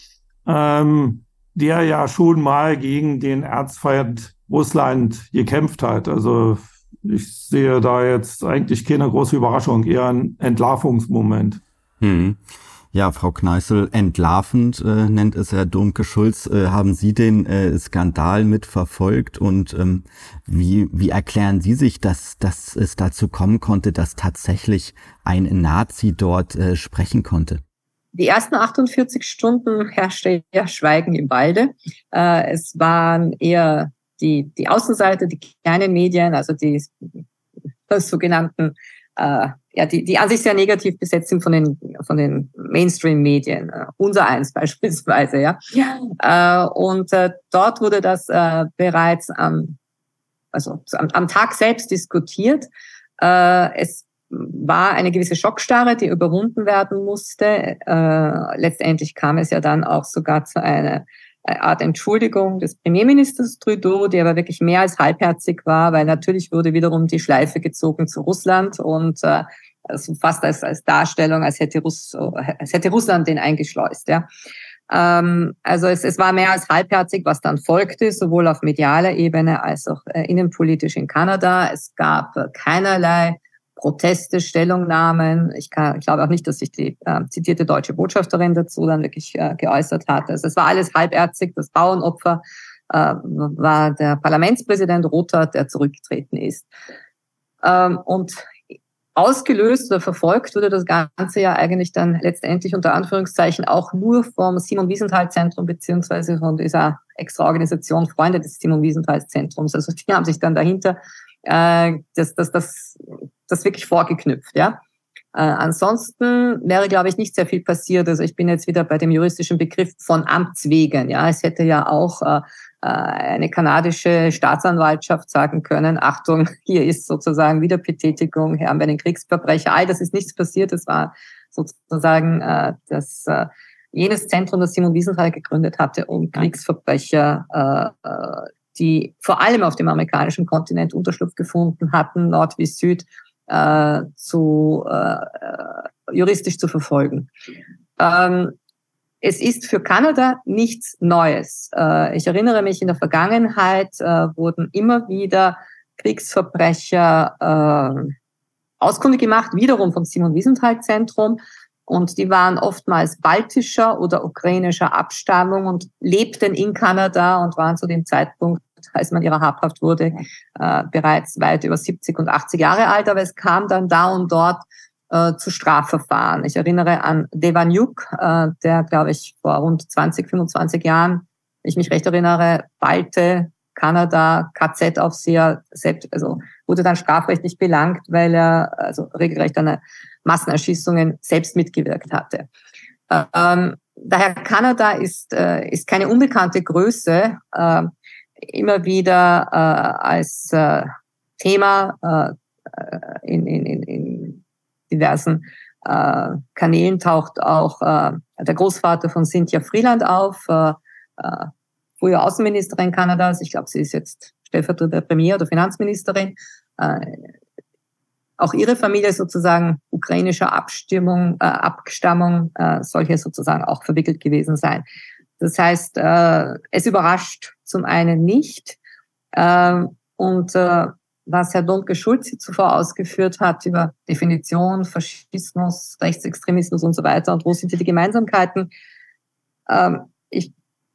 ähm, der ja schon mal gegen den Erzfeind Russland gekämpft hat. Also ich sehe da jetzt eigentlich keine große Überraschung, eher ein Entlarvungsmoment. Hm. Ja, Frau Kneißl, entlarvend äh, nennt es Herr Domke-Schulz. Äh, haben Sie den äh, Skandal mitverfolgt und ähm, wie wie erklären Sie sich, dass dass es dazu kommen konnte, dass tatsächlich ein Nazi dort äh, sprechen konnte? Die ersten achtundvierzig Stunden herrschte ja Schweigen im Walde. Äh, es waren eher die, die Außenseite, die kleinen Medien, also die, die sogenannten, äh, ja, die, die an sich sehr negativ besetzt sind von den, von den Mainstream-Medien. Äh, unser eins beispielsweise, ja. ja. Äh, und äh, dort wurde das äh, bereits am, also am, am Tag selbst diskutiert. Äh, es war eine gewisse Schockstarre, die überwunden werden musste. Äh, letztendlich kam es ja dann auch sogar zu einer, einer Art Entschuldigung des Premierministers Trudeau, die aber wirklich mehr als halbherzig war, weil natürlich wurde wiederum die Schleife gezogen zu Russland und äh, also fast als, als Darstellung, als hätte, Russ, als hätte Russland den eingeschleust. Ja. Ähm, also es, es war mehr als halbherzig, was dann folgte, sowohl auf medialer Ebene als auch äh, innenpolitisch in Kanada. Es gab äh, keinerlei Proteste, Stellungnahmen. Ich, kann, ich glaube auch nicht, dass sich die äh, zitierte deutsche Botschafterin dazu dann wirklich äh, geäußert hat. Also es war alles halbherzig. Das Bauernopfer äh, war der Parlamentspräsident Rother, der zurückgetreten ist. Ähm, und ausgelöst oder verfolgt wurde das Ganze ja eigentlich dann letztendlich unter Anführungszeichen auch nur vom Simon-Wiesenthal-Zentrum beziehungsweise von dieser extra Organisation Freunde des Simon Wiesenthal Zentrums. Also die haben sich dann dahinter äh, das, das, das, das wirklich vorgeknüpft, ja. Äh, ansonsten wäre, glaube ich, nicht sehr viel passiert. Also ich bin jetzt wieder bei dem juristischen Begriff von Amts wegen. Ja, es hätte ja auch äh, eine kanadische Staatsanwaltschaft sagen können, Achtung, hier ist sozusagen Wiederbetätigung, hier haben wir einen Kriegsverbrecher. All das ist nichts passiert. Es war sozusagen äh, das äh, jenes Zentrum, das Simon Wiesenthal gegründet hatte, um Kriegsverbrecher, äh, die vor allem auf dem amerikanischen Kontinent Unterschlupf gefunden hatten, Nord wie Süd, Äh, zu äh, juristisch zu verfolgen. Ähm, es ist für Kanada nichts Neues. Äh, ich erinnere mich, in der Vergangenheit äh, wurden immer wieder Kriegsverbrecher äh, auskundig gemacht, wiederum vom Simon Wiesenthal Zentrum. Und die waren oftmals baltischer oder ukrainischer Abstammung und lebten in Kanada und waren zu dem Zeitpunkt, als man ihrer habhaft wurde, äh, bereits weit über siebzig und achtzig Jahre alt. Aber es kam dann da und dort äh, zu Strafverfahren. Ich erinnere an Devanyuk, äh, der, glaube ich, vor rund zwanzig, fünfundzwanzig Jahren, wenn ich mich recht erinnere, Balte, Kanada, K Z-Aufseher, selbst, also wurde dann strafrechtlich belangt, weil er also regelrecht an Massenerschießungen selbst mitgewirkt hatte. Ähm, daher Kanada ist äh, ist keine unbekannte Größe, äh, immer wieder äh, als äh, Thema äh, in, in, in, in diversen äh, Kanälen taucht auch äh, der Großvater von Cynthia Freeland auf, äh, äh, früher Außenministerin Kanadas. Ich glaube, sie ist jetzt stellvertretende Premier- oder Finanzministerin. Äh, auch ihre Familie sozusagen ukrainischer Abstimmung, äh, Abstammung äh, soll hier sozusagen auch verwickelt gewesen sein. Das heißt, äh, es überrascht zum einen nicht. Äh, und äh, was Herr Domke-Schulz zuvor ausgeführt hat über Definition, Faschismus, Rechtsextremismus und so weiter und wo sind hier die Gemeinsamkeiten, äh, ich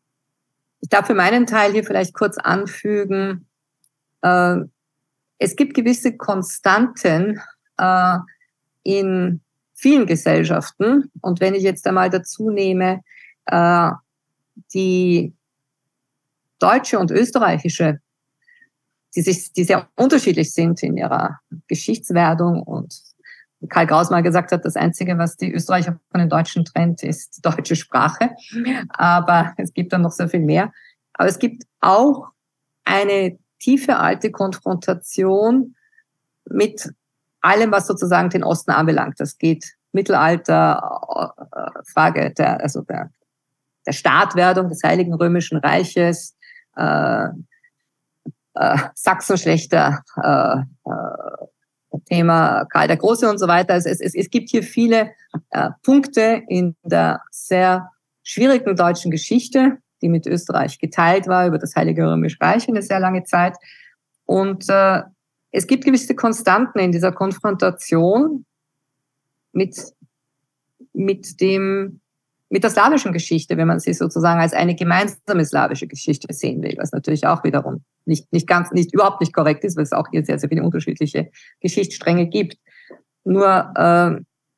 Ich darf für meinen Teil hier vielleicht kurz anfügen, äh, es gibt gewisse Konstanten äh, in vielen Gesellschaften. Und wenn ich jetzt einmal dazu nehme, äh, die deutsche und österreichische, die, sich, die sehr unterschiedlich sind in ihrer Geschichtswerdung und Karl Kraus mal gesagt hat, das Einzige, was die Österreicher von den Deutschen trennt, ist die deutsche Sprache. Aber es gibt dann noch sehr viel mehr. Aber es gibt auch eine tiefe alte Konfrontation mit allem, was sozusagen den Osten anbelangt. Das geht Mittelalter, Frage der, also der, der Staatwerdung des Heiligen Römischen Reiches, äh, äh, Sachsenschlächter, äh, äh, Thema Karl der Große und so weiter. Also es, es, es gibt hier viele äh, Punkte in der sehr schwierigen deutschen Geschichte, die mit Österreich geteilt war über das Heilige Römische Reich eine sehr lange Zeit. Und äh, es gibt gewisse Konstanten in dieser Konfrontation mit mit dem mit der slawischen Geschichte, wenn man sie sozusagen als eine gemeinsame slawische Geschichte sehen will, was natürlich auch wiederum nicht nicht ganz nicht überhaupt nicht korrekt ist, weil es auch hier sehr sehr viele unterschiedliche Geschichtsstränge gibt. Nur äh,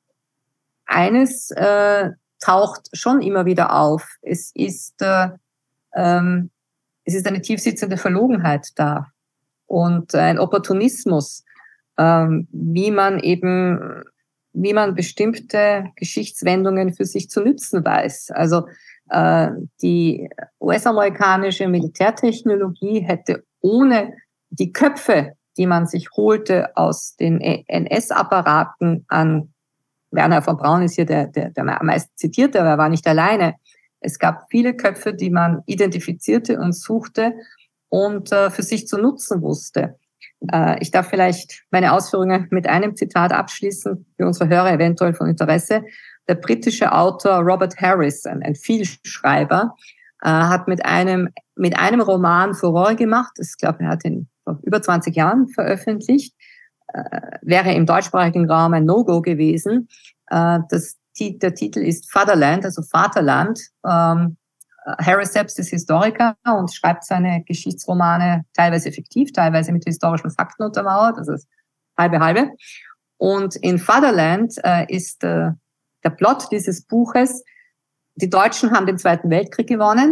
eines äh, taucht schon immer wieder auf. Es ist äh, ähm, es ist eine tiefsitzende Verlogenheit da und ein Opportunismus, ähm, wie man eben wie man bestimmte Geschichtswendungen für sich zu nützen weiß. Also äh, die U S-amerikanische Militärtechnologie hätte ohne die Köpfe, die man sich holte aus den N S-Apparaten an, Werner von Braun ist hier der, der, der am meisten zitierte, aber er war nicht alleine. Es gab viele Köpfe, die man identifizierte und suchte und äh, für sich zu nutzen wusste. Äh, ich darf vielleicht meine Ausführungen mit einem Zitat abschließen, für unsere Hörer eventuell von Interesse. Der britische Autor Robert Harris, ein, ein Vielschreiber, äh, hat mit einem mit einem Roman Furore gemacht. Ich glaube, er hat ihn vor über zwanzig Jahren veröffentlicht. Äh, wäre im deutschsprachigen Raum ein No-Go gewesen. Äh, das, der Titel ist Fatherland, also Vaterland. Ähm, Harris selbst ist Historiker und schreibt seine Geschichtsromane teilweise fiktiv, teilweise mit historischen Fakten untermauert, das ist halbe halbe. Und in Fatherland äh, ist äh, der Plot dieses Buches: Die Deutschen haben den Zweiten Weltkrieg gewonnen,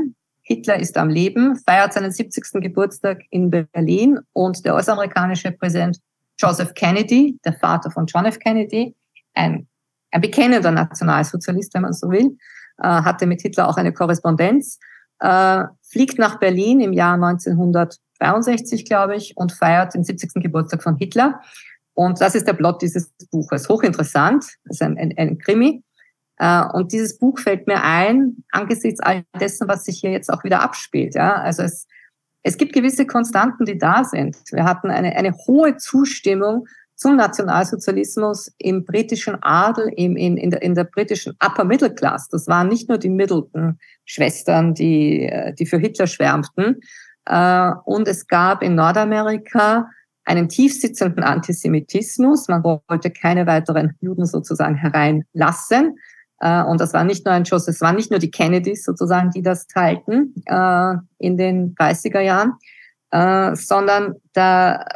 Hitler ist am Leben, feiert seinen siebzigsten Geburtstag in Berlin und der US-amerikanische Präsident Joseph Kennedy, der Vater von John F. Kennedy, ein, ein bekennender Nationalsozialist, wenn man so will, äh, hatte mit Hitler auch eine Korrespondenz, äh, fliegt nach Berlin im Jahr neunzehnhundertdreiundsechzig, glaube ich, und feiert den siebzigsten Geburtstag von Hitler. Und das ist der Plot dieses Buches. Hochinteressant, das ist ein, ein, ein Krimi. Und dieses Buch fällt mir ein, angesichts all dessen, was sich hier jetzt auch wieder abspielt. Ja, also es, es gibt gewisse Konstanten, die da sind. Wir hatten eine, eine hohe Zustimmung zum Nationalsozialismus im britischen Adel, im, in, in, der, in der britischen Upper Middle Class. Das waren nicht nur die Middleton-Schwestern, die, die für Hitler schwärmten. Und es gab in Nordamerika einen tiefsitzenden Antisemitismus. Man wollte keine weiteren Juden sozusagen hereinlassen. Und das war nicht nur ein Schuss, es waren nicht nur die Kennedys sozusagen, die das teilten äh, in den dreißiger Jahren, äh, sondern da,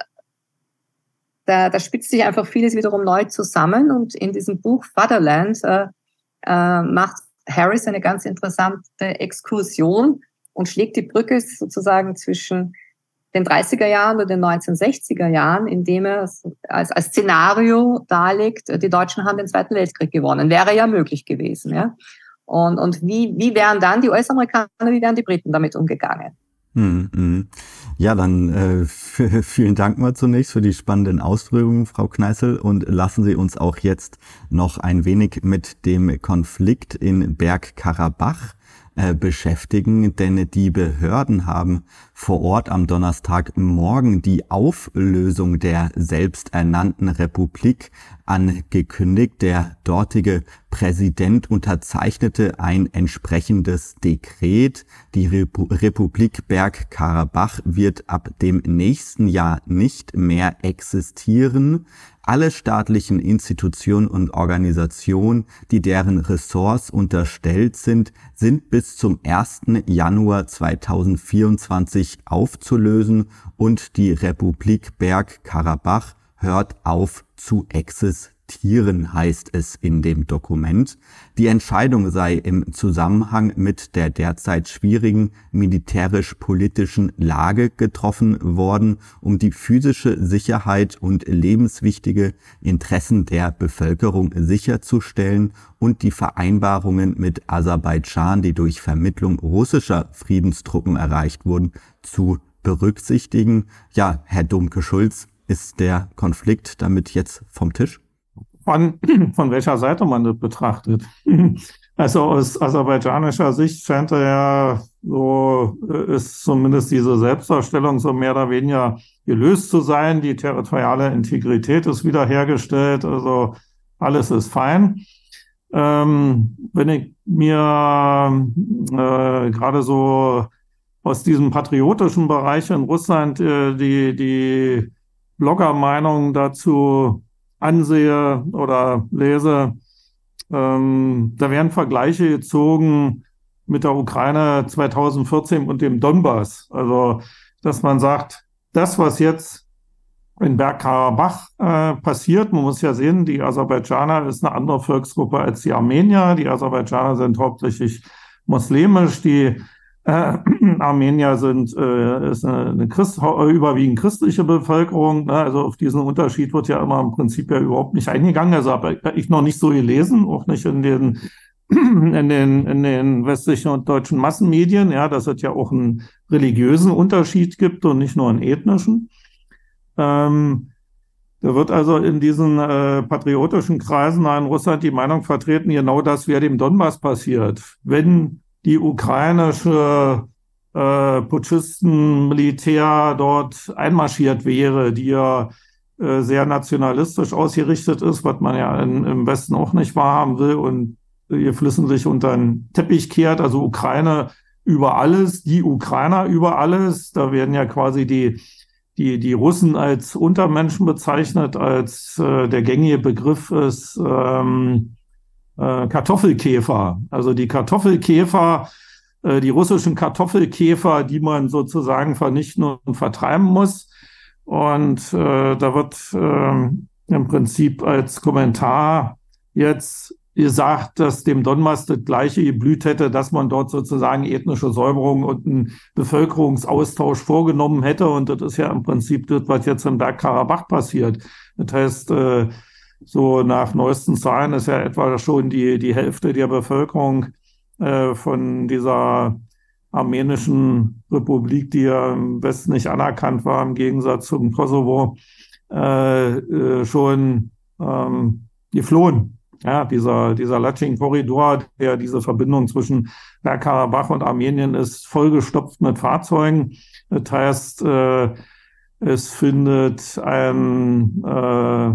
da, da spitzt sich einfach vieles wiederum neu zusammen. Und in diesem Buch Fatherland äh, äh, macht Harris eine ganz interessante Exkursion und schlägt die Brücke sozusagen zwischen den dreißiger Jahren oder den neunzehnhundertsechziger Jahren, indem er als, als Szenario darlegt, die Deutschen haben den Zweiten Weltkrieg gewonnen. Wäre ja möglich gewesen, ja. Und, und wie, wie wären dann die US-Amerikaner, wie wären die Briten damit umgegangen? Hm, ja, dann äh, vielen Dank mal zunächst für die spannenden Ausführungen, Frau Kneißl, und lassen Sie uns auch jetzt noch ein wenig mit dem Konflikt in Bergkarabach beschäftigen, denn die Behörden haben vor Ort am Donnerstagmorgen die Auflösung der selbsternannten Republik angekündigt. Der dortige Präsident unterzeichnete ein entsprechendes Dekret. Die Repu- Republik Bergkarabach wird ab dem nächsten Jahr nicht mehr existieren. Alle staatlichen Institutionen und Organisationen, die deren Ressorts unterstellt sind, sind bis zum ersten Januar zweitausendvierundzwanzig aufzulösen und die Republik Bergkarabach hört auf zu existieren, heißt es in dem Dokument. Die Entscheidung sei im Zusammenhang mit der derzeit schwierigen militärisch-politischen Lage getroffen worden, um die physische Sicherheit und lebenswichtige Interessen der Bevölkerung sicherzustellen und die Vereinbarungen mit Aserbaidschan, die durch Vermittlung russischer Friedenstruppen erreicht wurden, zu berücksichtigen. Ja, Herr Domke-Schulz, ist der Konflikt damit jetzt vom Tisch? Von, von welcher Seite man das betrachtet. Also aus aserbaidschanischer Sicht scheint er ja, so ist zumindest diese Selbstdarstellung so mehr oder weniger gelöst zu sein. Die territoriale Integrität ist wiederhergestellt, also alles ist fein. Ähm, wenn ich mir äh, gerade so aus diesem patriotischen Bereich in Russland äh, die, die Blogger-Meinung dazu ansehe oder lese, ähm, da werden Vergleiche gezogen mit der Ukraine zweitausendvierzehn und dem Donbass. Also, dass man sagt, das, was jetzt in Bergkarabach äh, passiert, man muss ja sehen, die Aserbaidschaner ist eine andere Volksgruppe als die Armenier. Die Aserbaidschaner sind hauptsächlich muslimisch, die Äh, Armenier sind äh, ist eine, eine Christ, überwiegend christliche Bevölkerung. Ne? Also auf diesen Unterschied wird ja immer im Prinzip ja überhaupt nicht eingegangen. Also habe ich noch nicht so gelesen, auch nicht in den in den in den westlichen und deutschen Massenmedien. Ja, dass es ja auch einen religiösen Unterschied gibt und nicht nur einen ethnischen. Ähm, da wird also in diesen äh, patriotischen Kreisen in Russland die Meinung vertreten, genau das wäre dem Donbass passiert, wenn die ukrainische äh, Putschisten-Militär dort einmarschiert wäre, die ja äh, sehr nationalistisch ausgerichtet ist, was man ja in, im Westen auch nicht wahrhaben will und geflissentlich unter den Teppich kehrt. Also Ukraine über alles, die Ukrainer über alles. Da werden ja quasi die die die Russen als Untermenschen bezeichnet, als äh, der gängige Begriff ist ähm, Kartoffelkäfer, also die Kartoffelkäfer, die russischen Kartoffelkäfer, die man sozusagen vernichten und vertreiben muss. Und äh, da wird äh, im Prinzip als Kommentar jetzt gesagt, dass dem Donbass das Gleiche geblüht hätte, dass man dort sozusagen ethnische Säuberung und einen Bevölkerungsaustausch vorgenommen hätte. Und das ist ja im Prinzip das, was jetzt in Bergkarabach passiert. Das heißt, so nach neuesten Zahlen ist ja etwa schon die, die Hälfte der Bevölkerung von dieser armenischen Republik, die ja im Westen nicht anerkannt war, im Gegensatz zum Kosovo, schon ähm, geflohen. Ja, dieser, dieser Latschin-Korridor, der diese Verbindung zwischen Bergkarabach und Armenien ist, vollgestopft mit Fahrzeugen. Das heißt, äh, es findet ein, äh,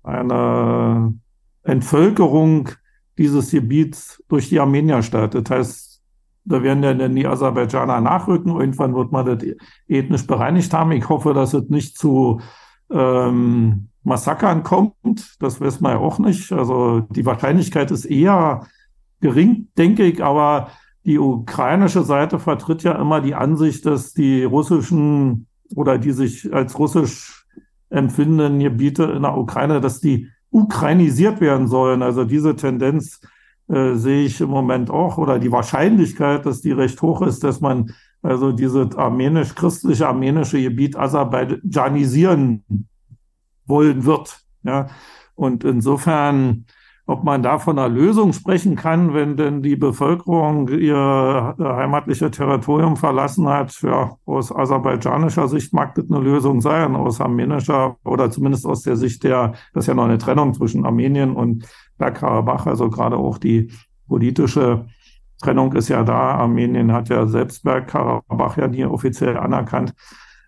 eine Entvölkerung dieses Gebiets durch die Armenier statt. Das heißt, da werden dann die Aserbaidschaner nachrücken. Irgendwann wird man das ethnisch bereinigt haben. Ich hoffe, dass es nicht zu ähm, Massakern kommt, das wissen wir ja auch nicht. Also die Wahrscheinlichkeit ist eher gering, denke ich, aber die ukrainische Seite vertritt ja immer die Ansicht, dass die russischen oder die sich als russisch empfindenden Gebiete in der Ukraine, dass die ukrainisiert werden sollen. Also diese Tendenz äh, sehe ich im Moment auch, oder die Wahrscheinlichkeit, dass die recht hoch ist, dass man also dieses armenisch-christliche armenische Gebiet aserbaidschanisieren wollen wird. Ja, und insofern, ob man da von einer Lösung sprechen kann, wenn denn die Bevölkerung ihr heimatliches Territorium verlassen hat, ja, aus aserbaidschanischer Sicht mag das eine Lösung sein, aus armenischer oder zumindest aus der Sicht der, das ist ja noch eine Trennung zwischen Armenien und Bergkarabach, also gerade auch die politische Trennung ist ja da. Armenien hat ja selbst Bergkarabach ja nie offiziell anerkannt.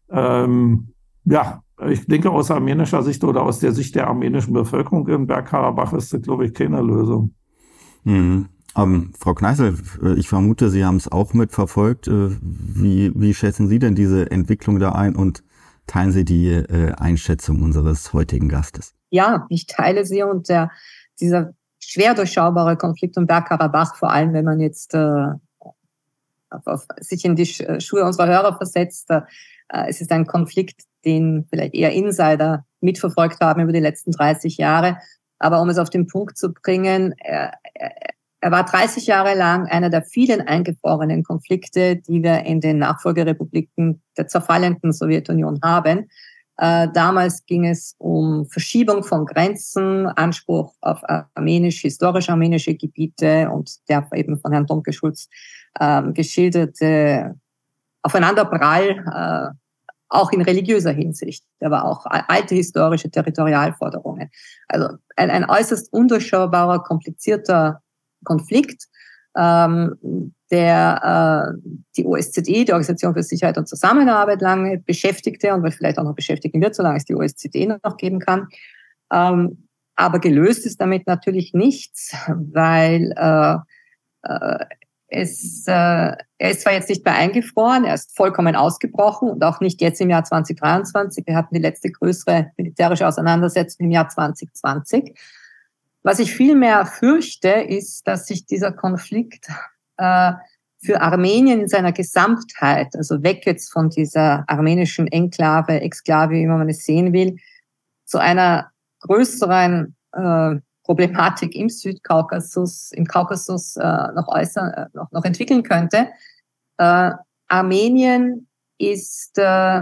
Ähm, ja, ich denke, aus armenischer Sicht oder aus der Sicht der armenischen Bevölkerung in Bergkarabach ist das, glaube ich, keine Lösung. Mhm. Ähm, Frau Kneißl, ich vermute, Sie haben es auch mitverfolgt. Wie, wie schätzen Sie denn diese Entwicklung da ein und teilen Sie die äh, Einschätzung unseres heutigen Gastes? Ja, ich teile sie und der, dieser schwer durchschaubare Konflikt um Bergkarabach, vor allem wenn man jetzt äh, auf, auf, sich in die Schuhe unserer Hörer versetzt, äh, es ist ein Konflikt, den vielleicht eher Insider mitverfolgt haben über die letzten dreißig Jahre. Aber um es auf den Punkt zu bringen, er, er war dreißig Jahre lang einer der vielen eingefrorenen Konflikte, die wir in den Nachfolgerepubliken der zerfallenden Sowjetunion haben. Äh, damals ging es um Verschiebung von Grenzen, Anspruch auf armenisch, historisch armenische Gebiete und der eben von Herrn Domke-Schulz äh, geschilderte Aufeinanderprall, äh, auch in religiöser Hinsicht, aber auch alte historische Territorialforderungen. Also ein, ein äußerst undurchschaubarer, komplizierter Konflikt, ähm, der äh, die O S Z E, die Organisation für Sicherheit und Zusammenarbeit, lange beschäftigte und vielleicht auch noch beschäftigen wird, solange es die O S Z E noch geben kann. Ähm, aber gelöst ist damit natürlich nichts, weil äh, äh, Es, äh, er ist zwar jetzt nicht mehr eingefroren, er ist vollkommen ausgebrochen und auch nicht jetzt im Jahr zwanzig dreiundzwanzig. Wir hatten die letzte größere militärische Auseinandersetzung im Jahr zwanzig zwanzig. Was ich vielmehr fürchte, ist, dass sich dieser Konflikt äh, für Armenien in seiner Gesamtheit, also weg jetzt von dieser armenischen Enklave, Exklave, wie man es sehen will, zu einer größeren äh, Problematik im Südkaukasus, im Kaukasus äh, noch äußern, äh, noch, noch entwickeln könnte. Äh, Armenien ist, äh,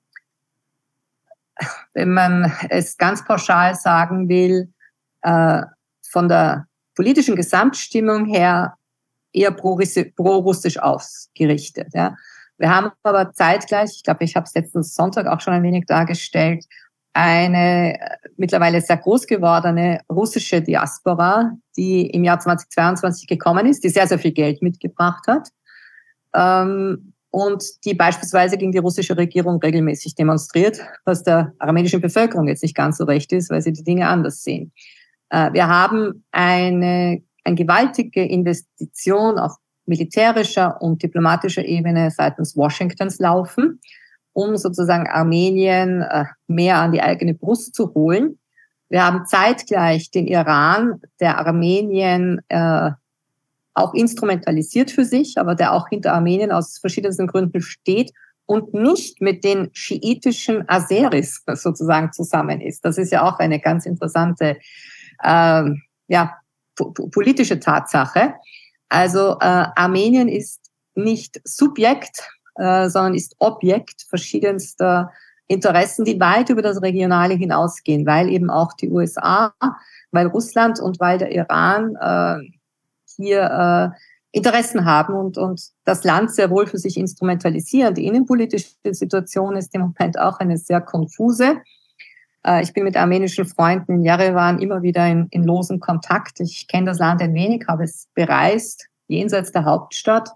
wenn man es ganz pauschal sagen will, äh, von der politischen Gesamtstimmung her eher pro-russisch ausgerichtet. Ja. Wir haben aber zeitgleich, ich glaube, ich habe es letzten Sonntag auch schon ein wenig dargestellt, eine mittlerweile sehr groß gewordene russische Diaspora, die im Jahr zwanzig zweiundzwanzig gekommen ist, die sehr, sehr viel Geld mitgebracht hat ähm, und die beispielsweise gegen die russische Regierung regelmäßig demonstriert, was der armenischen Bevölkerung jetzt nicht ganz so recht ist, weil sie die Dinge anders sehen. Äh, wir haben eine, eine gewaltige Investition auf militärischer und diplomatischer Ebene seitens Washingtons laufen, um sozusagen Armenien äh, mehr an die eigene Brust zu holen. Wir haben zeitgleich den Iran, der Armenien äh, auch instrumentalisiert für sich, aber der auch hinter Armenien aus verschiedensten Gründen steht und nicht mit den schiitischen Aseris sozusagen zusammen ist. Das ist ja auch eine ganz interessante äh, ja, po- politische Tatsache. Also äh, Armenien ist nicht Subjekt, äh, sondern ist Objekt verschiedenster Interessen, die weit über das Regionale hinausgehen, weil eben auch die U S A, weil Russland und weil der Iran äh, hier äh, Interessen haben und, und das Land sehr wohl für sich instrumentalisieren. Die innenpolitische Situation ist im Moment auch eine sehr konfuse. Äh, ich bin mit armenischen Freunden in Jerewan immer wieder in, in losem Kontakt. Ich kenne das Land ein wenig, habe es bereist, jenseits der Hauptstadt.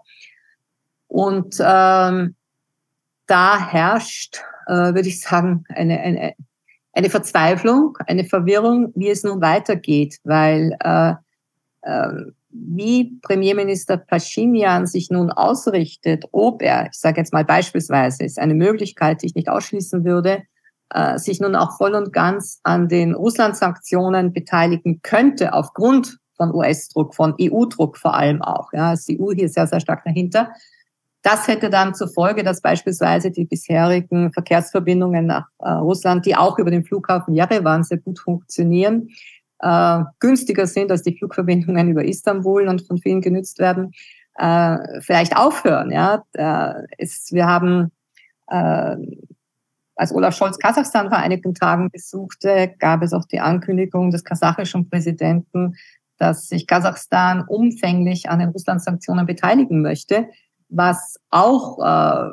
Und ähm, da herrscht, äh, würde ich sagen, eine, eine, eine Verzweiflung, eine Verwirrung, wie es nun weitergeht, weil äh, äh, wie Premierminister Pashinyan sich nun ausrichtet, ob er, ich sage jetzt mal beispielsweise, ist eine Möglichkeit, die ich nicht ausschließen würde, äh, sich nun auch voll und ganz an den Russland-Sanktionen beteiligen könnte, aufgrund von U S-Druck, von E U-Druck vor allem auch. Ja, ist die E U hier sehr, sehr stark dahinter. Das hätte dann zur Folge, dass beispielsweise die bisherigen Verkehrsverbindungen nach äh, Russland, die auch über den Flughafen Jerewan sehr gut funktionieren, äh, günstiger sind als die Flugverbindungen über Istanbul und von vielen genützt werden, äh, vielleicht aufhören. Ja, äh, ist, wir haben, äh, als Olaf Scholz Kasachstan vor einigen Tagen besuchte, gab es auch die Ankündigung des kasachischen Präsidenten, dass sich Kasachstan umfänglich an den Russland-Sanktionen beteiligen möchte, was auch äh,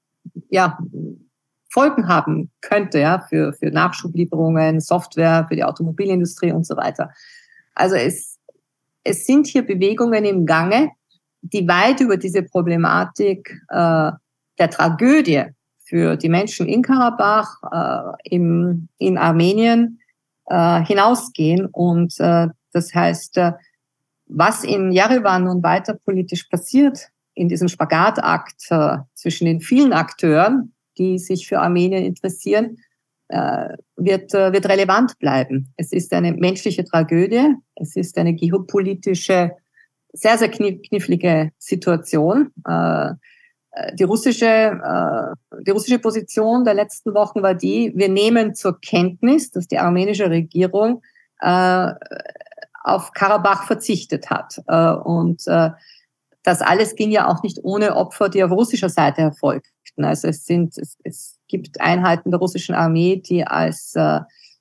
ja Folgen haben könnte, ja, für, für Nachschublieferungen, Software, für die Automobilindustrie und so weiter. Also es, es sind hier Bewegungen im Gange, die weit über diese Problematik äh, der Tragödie für die Menschen in Karabach, äh, im, in Armenien äh, hinausgehen. Und äh, das heißt, äh, was in Jerewan nun weiter politisch passiert, in diesem Spagatakt äh, zwischen den vielen Akteuren, die sich für Armenien interessieren, äh, wird, äh, wird relevant bleiben. Es ist eine menschliche Tragödie. Es ist eine geopolitische, sehr, sehr knifflige Situation. Äh, die russische, äh, die russische Position der letzten Wochen war die, wir nehmen zur Kenntnis, dass die armenische Regierung äh, auf Karabach verzichtet hat. Äh, und äh, das alles ging ja auch nicht ohne Opfer, die auf russischer Seite erfolgten. Also es sind, es, es gibt Einheiten der russischen Armee, die als äh,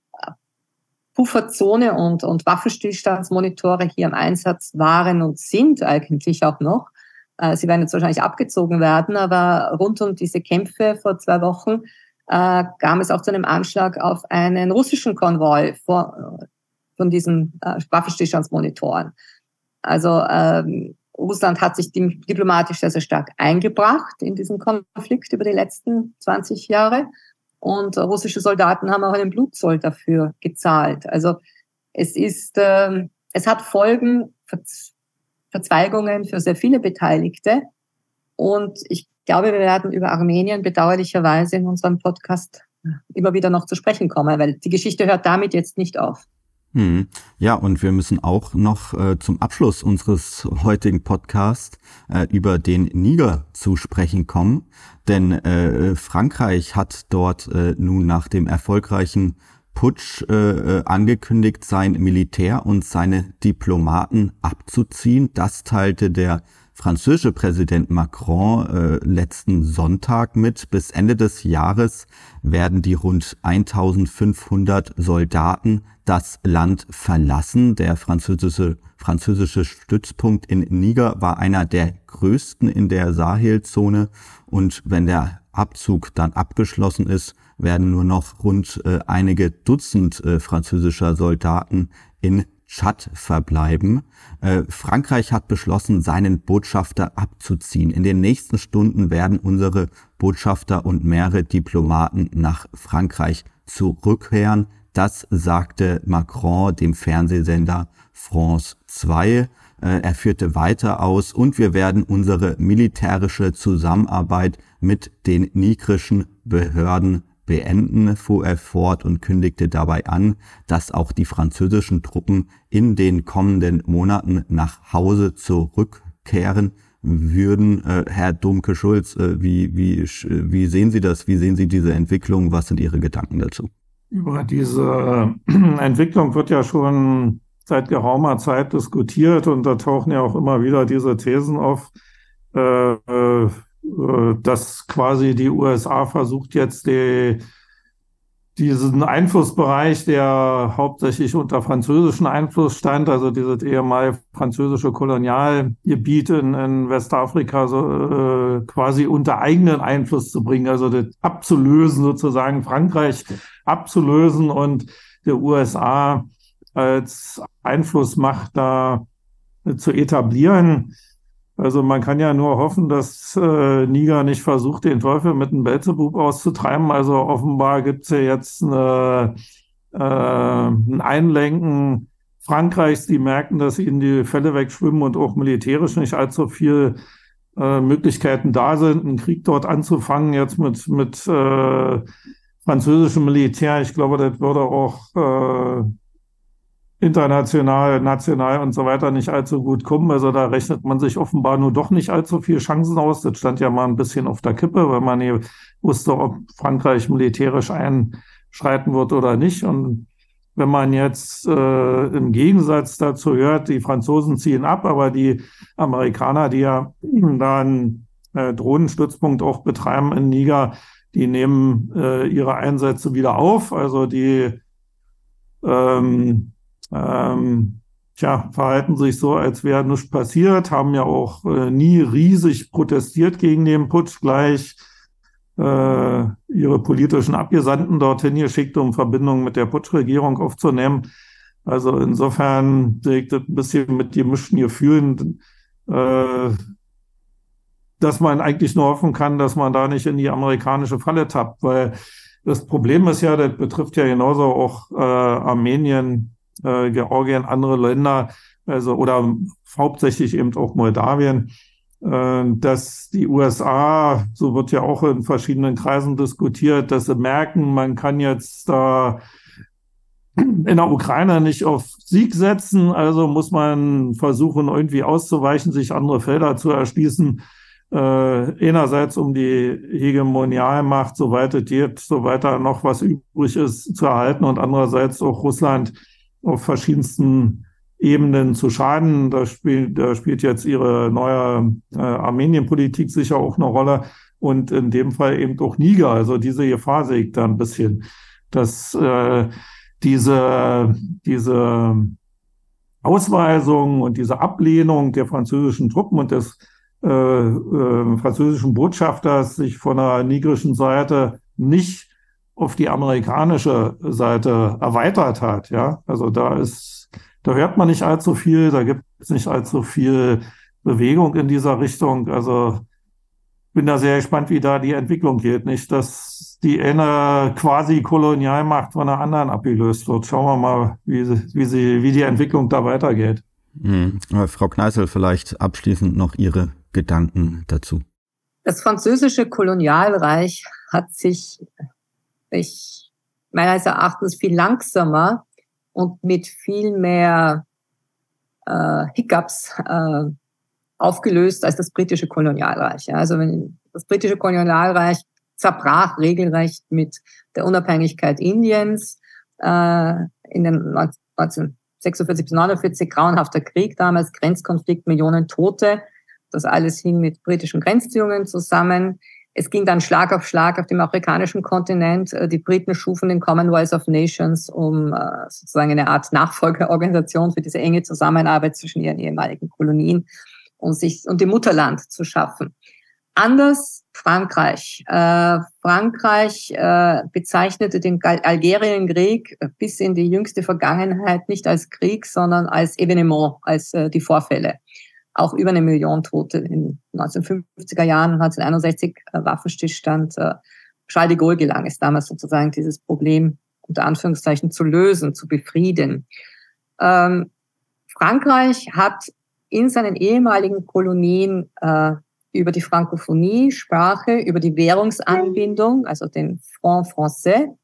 Pufferzone und, und Waffenstillstandsmonitore hier im Einsatz waren und sind eigentlich auch noch. Äh, sie werden jetzt wahrscheinlich abgezogen werden, aber rund um diese Kämpfe vor zwei Wochen äh, kam es auch zu einem Anschlag auf einen russischen Konvoi vor, äh, von diesen äh, Waffenstillstandsmonitoren. Also ähm, Russland hat sich diplomatisch sehr, sehr stark eingebracht in diesen Konflikt über die letzten zwanzig Jahre. Und russische Soldaten haben auch einen Blutzoll dafür gezahlt. Also es ist, äh, es hat Folgen, Verzweigungen für sehr viele Beteiligte. Und ich glaube, wir werden über Armenien bedauerlicherweise in unserem Podcast immer wieder noch zu sprechen kommen, weil die Geschichte hört damit jetzt nicht auf. Hm. Ja, und wir müssen auch noch äh, zum Abschluss unseres heutigen Podcasts äh, über den Niger zu sprechen kommen, denn äh, Frankreich hat dort äh, nun nach dem erfolgreichen Putsch äh, angekündigt, sein Militär und seine Diplomaten abzuziehen. Das teilte der französische Präsident Macron äh, letzten Sonntag mit. Bis Ende des Jahres werden die rund eintausendfünfhundert Soldaten das Land verlassen. Der französische, französische Stützpunkt in Niger war einer der größten in der Sahelzone. Und wenn der Abzug dann abgeschlossen ist, werden nur noch rund äh, einige Dutzend äh, französischer Soldaten in Tschad verbleiben. Äh, Frankreich hat beschlossen, seinen Botschafter abzuziehen. In den nächsten Stunden werden unsere Botschafter und mehrere Diplomaten nach Frankreich zurückkehren. Das sagte Macron dem Fernsehsender France zwei. Äh, er führte weiter aus, und wir werden unsere militärische Zusammenarbeit mit den nigerischen Behörden beenden, fuhr er fort und kündigte dabei an, dass auch die französischen Truppen in den kommenden Monaten nach Hause zurückkehren würden. Äh, Herr Domke-Schulz, äh, wie, wie, wie sehen Sie das? Wie sehen Sie diese Entwicklung? Was sind Ihre Gedanken dazu? Über diese Entwicklung wird ja schon seit geraumer Zeit diskutiert und da tauchen ja auch immer wieder diese Thesen auf, äh, äh, dass quasi die U S A versucht jetzt die, diesen Einflussbereich, der hauptsächlich unter französischen Einfluss stand, also dieses ehemalige französische Kolonialgebiet in, in Westafrika, so äh, quasi unter eigenen Einfluss zu bringen, also das abzulösen, sozusagen Frankreich abzulösen und der U S A als Einflussmacht da zu etablieren. Also man kann ja nur hoffen, dass äh, Niger nicht versucht, den Teufel mit dem Beelzebub auszutreiben. Also offenbar gibt es ja jetzt eine, äh, ein Einlenken Frankreichs, die merken, dass ihnen die Fälle wegschwimmen und auch militärisch nicht allzu viel äh, Möglichkeiten da sind, einen Krieg dort anzufangen, jetzt mit, mit äh, französischem Militär. Ich glaube, das würde auch äh, international, national und so weiter nicht allzu gut kommen. Also da rechnet man sich offenbar nur doch nicht allzu viel Chancen aus. Das stand ja mal ein bisschen auf der Kippe, weil man nie wusste, ob Frankreich militärisch einschreiten wird oder nicht. Und wenn man jetzt äh, im Gegensatz dazu hört, die Franzosen ziehen ab, aber die Amerikaner, die ja da einen äh, Drohnenstützpunkt auch betreiben in Niger, die nehmen äh, ihre Einsätze wieder auf. Also die ähm, Ähm, tja, verhalten sich so, als wäre nichts passiert, haben ja auch äh, nie riesig protestiert gegen den Putsch, gleich äh, ihre politischen Abgesandten dorthin geschickt, um Verbindungen mit der Putschregierung aufzunehmen. Also insofern trägt das ein bisschen mit gemischten Gefühlen, äh, dass man eigentlich nur hoffen kann, dass man da nicht in die amerikanische Falle tappt, weil das Problem ist ja, das betrifft ja genauso auch äh, Armenien, Äh, Georgien, andere Länder, also oder hauptsächlich eben auch Moldawien, äh, dass die U S A, so wird ja auch in verschiedenen Kreisen diskutiert, dass sie merken, man kann jetzt da in der Ukraine nicht auf Sieg setzen, also muss man versuchen, irgendwie auszuweichen, sich andere Felder zu erschließen, äh, einerseits um die Hegemonialmacht, soweit es geht, soweit da noch was übrig ist, zu erhalten und andererseits auch Russland auf verschiedensten Ebenen zu schaden. Da spielt, da spielt jetzt ihre neue äh, Armenien-Politik sicher auch eine Rolle und in dem Fall eben auch Niger. Also diese Gefahr sehe ich da ein bisschen, dass äh, diese, diese Ausweisung und diese Ablehnung der französischen Truppen und des äh, äh, französischen Botschafters sich von der nigerischen Seite nicht auf die amerikanische Seite erweitert hat, ja. Also da ist, da hört man nicht allzu viel, da gibt es nicht allzu viel Bewegung in dieser Richtung. Also bin da sehr gespannt, wie da die Entwicklung geht. Nicht, dass die eine quasi Kolonialmacht von einer anderen abgelöst wird. Schauen wir mal, wie sie, wie sie, wie die Entwicklung da weitergeht. Mhm. Frau Kneißl, vielleicht abschließend noch Ihre Gedanken dazu. Das französische Kolonialreich hat sich ich meines Erachtens viel langsamer und mit viel mehr äh, Hiccups äh, aufgelöst als das britische Kolonialreich. Ja, also wenn das britische Kolonialreich zerbrach regelrecht mit der Unabhängigkeit Indiens äh, in den neunzehnhundertsechsundvierzig bis neunundvierzig, grauenhafter Krieg damals, Grenzkonflikt, Millionen Tote. Das alles hing mit britischen Grenzziehungen zusammen. Es ging dann Schlag auf Schlag auf dem afrikanischen Kontinent. Die Briten schufen den Commonwealth of Nations, um sozusagen eine Art Nachfolgeorganisation für diese enge Zusammenarbeit zwischen ihren ehemaligen Kolonien und sich und dem Mutterland zu schaffen. Anders Frankreich. Äh, Frankreich äh, bezeichnete den Algerienkrieg bis in die jüngste Vergangenheit nicht als Krieg, sondern als Evenement, als äh, die Vorfälle. Auch über eine Million Tote in neunzehnhundertfünfziger Jahren, neunzehnhunderteinundsechzig äh, Waffenstillstand. Äh, Charles de Gaulle gelang es damals sozusagen, dieses Problem unter Anführungszeichen zu lösen, zu befrieden. Ähm, Frankreich hat in seinen ehemaligen Kolonien äh, über die Frankophonie, Sprache, über die Währungsanbindung, also den Franc Français,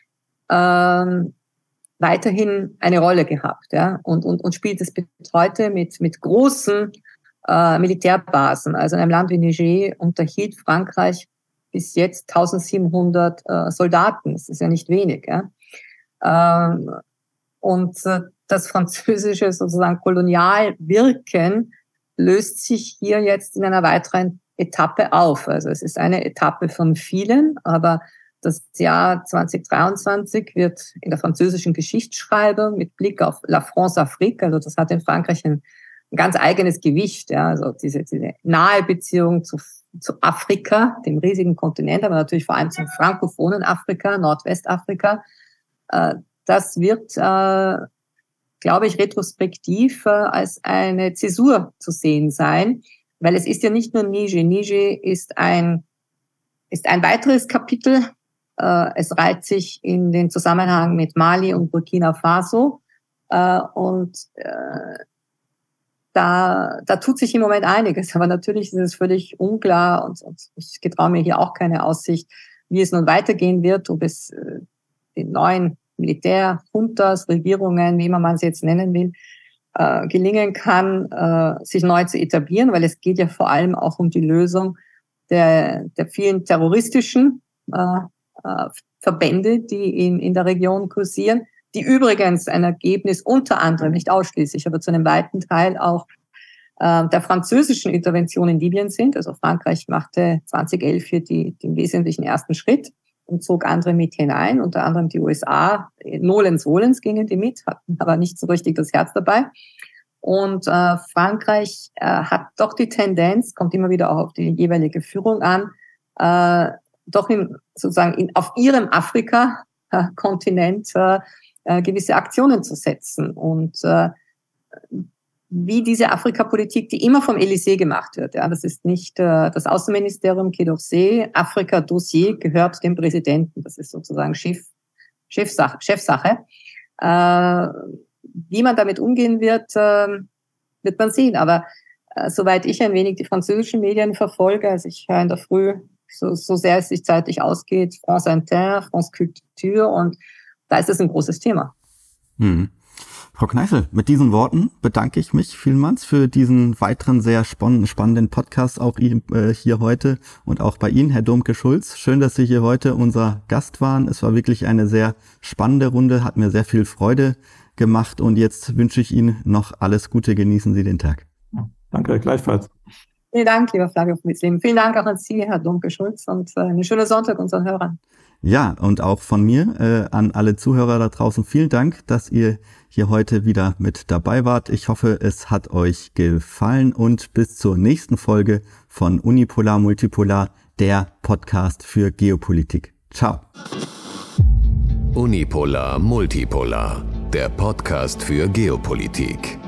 ähm, weiterhin eine Rolle gehabt, ja, und, und, und spielt es bis heute mit, mit großen äh, Militärbasen. Also in einem Land wie Niger unterhielt Frankreich bis jetzt eintausendsiebenhundert äh, Soldaten. Das ist ja nicht wenig, ja. Ähm, und äh, das französische sozusagen Kolonialwirken löst sich hier jetzt in einer weiteren Etappe auf. Also es ist eine Etappe von vielen, aber das Jahr zwanzig dreiundzwanzig wird in der französischen Geschichtsschreibung mit Blick auf La France-Afrique, also das hat in Frankreich ein, ein ganz eigenes Gewicht, ja, also diese, diese nahe Beziehung zu, zu Afrika, dem riesigen Kontinent, aber natürlich vor allem zum frankophonen Afrika, Nordwestafrika. Äh, das wird, äh, glaube ich, retrospektiv äh, als eine Zäsur zu sehen sein, weil es ist ja nicht nur Niger. Niger ist ein, ist ein weiteres Kapitel. Äh, es reiht sich in den Zusammenhang mit Mali und Burkina Faso. Äh, und äh, da, da tut sich im Moment einiges. Aber natürlich ist es völlig unklar und, und ich getraue mir hier auch keine Aussicht, wie es nun weitergehen wird, ob es äh, den neuen Militärjuntas, Regierungen, wie immer man es jetzt nennen will, äh, gelingen kann, äh, sich neu zu etablieren, weil es geht ja vor allem auch um die Lösung der, der vielen terroristischen äh, äh, Verbände, die in, in der Region kursieren, die übrigens ein Ergebnis unter anderem, nicht ausschließlich, aber zu einem weiten Teil auch äh, der französischen Intervention in Libyen sind. Also Frankreich machte zwanzig elf hier die, den wesentlichen ersten Schritt und zog andere mit hinein, unter anderem die U S A. Nolens Volens gingen die mit, hatten aber nicht so richtig das Herz dabei. Und äh, Frankreich äh, hat doch die Tendenz, kommt immer wieder auch auf die jeweilige Führung an, äh, doch in, sozusagen in, auf ihrem Afrika-Kontinent äh, äh, gewisse Aktionen zu setzen. Und äh, wie diese Afrikapolitik, die immer vom Élysée gemacht wird. Ja, das ist nicht äh, das Außenministerium Quai d'Orsay. Afrika-Dossier gehört dem Präsidenten. Das ist sozusagen Chef, Chefsache. Chefsache. Äh, wie man damit umgehen wird, äh, wird man sehen. Aber äh, soweit ich ein wenig die französischen Medien verfolge, also ich höre in der Früh, so, so sehr es sich zeitlich ausgeht, France Inter, France Culture, und da ist es ein großes Thema. Hm. Frau Kneißl, mit diesen Worten bedanke ich mich vielmals für diesen weiteren sehr spannenden Podcast auch hier heute und auch bei Ihnen, Herr Domke-Schulz. Schön, dass Sie hier heute unser Gast waren. Es war wirklich eine sehr spannende Runde, hat mir sehr viel Freude gemacht und jetzt wünsche ich Ihnen noch alles Gute. Genießen Sie den Tag. Danke, gleichfalls. Vielen Dank, lieber Flavio Friedleben. Vielen Dank auch an Sie, Herr Domke-Schulz, und einen schönen Sonntag unseren Hörern. Ja, und auch von mir äh, an alle Zuhörer da draußen vielen Dank, dass ihr hier heute wieder mit dabei wart. Ich hoffe, es hat euch gefallen und bis zur nächsten Folge von Unipolar Multipolar, der Podcast für Geopolitik. Ciao. Unipolar Multipolar, der Podcast für Geopolitik.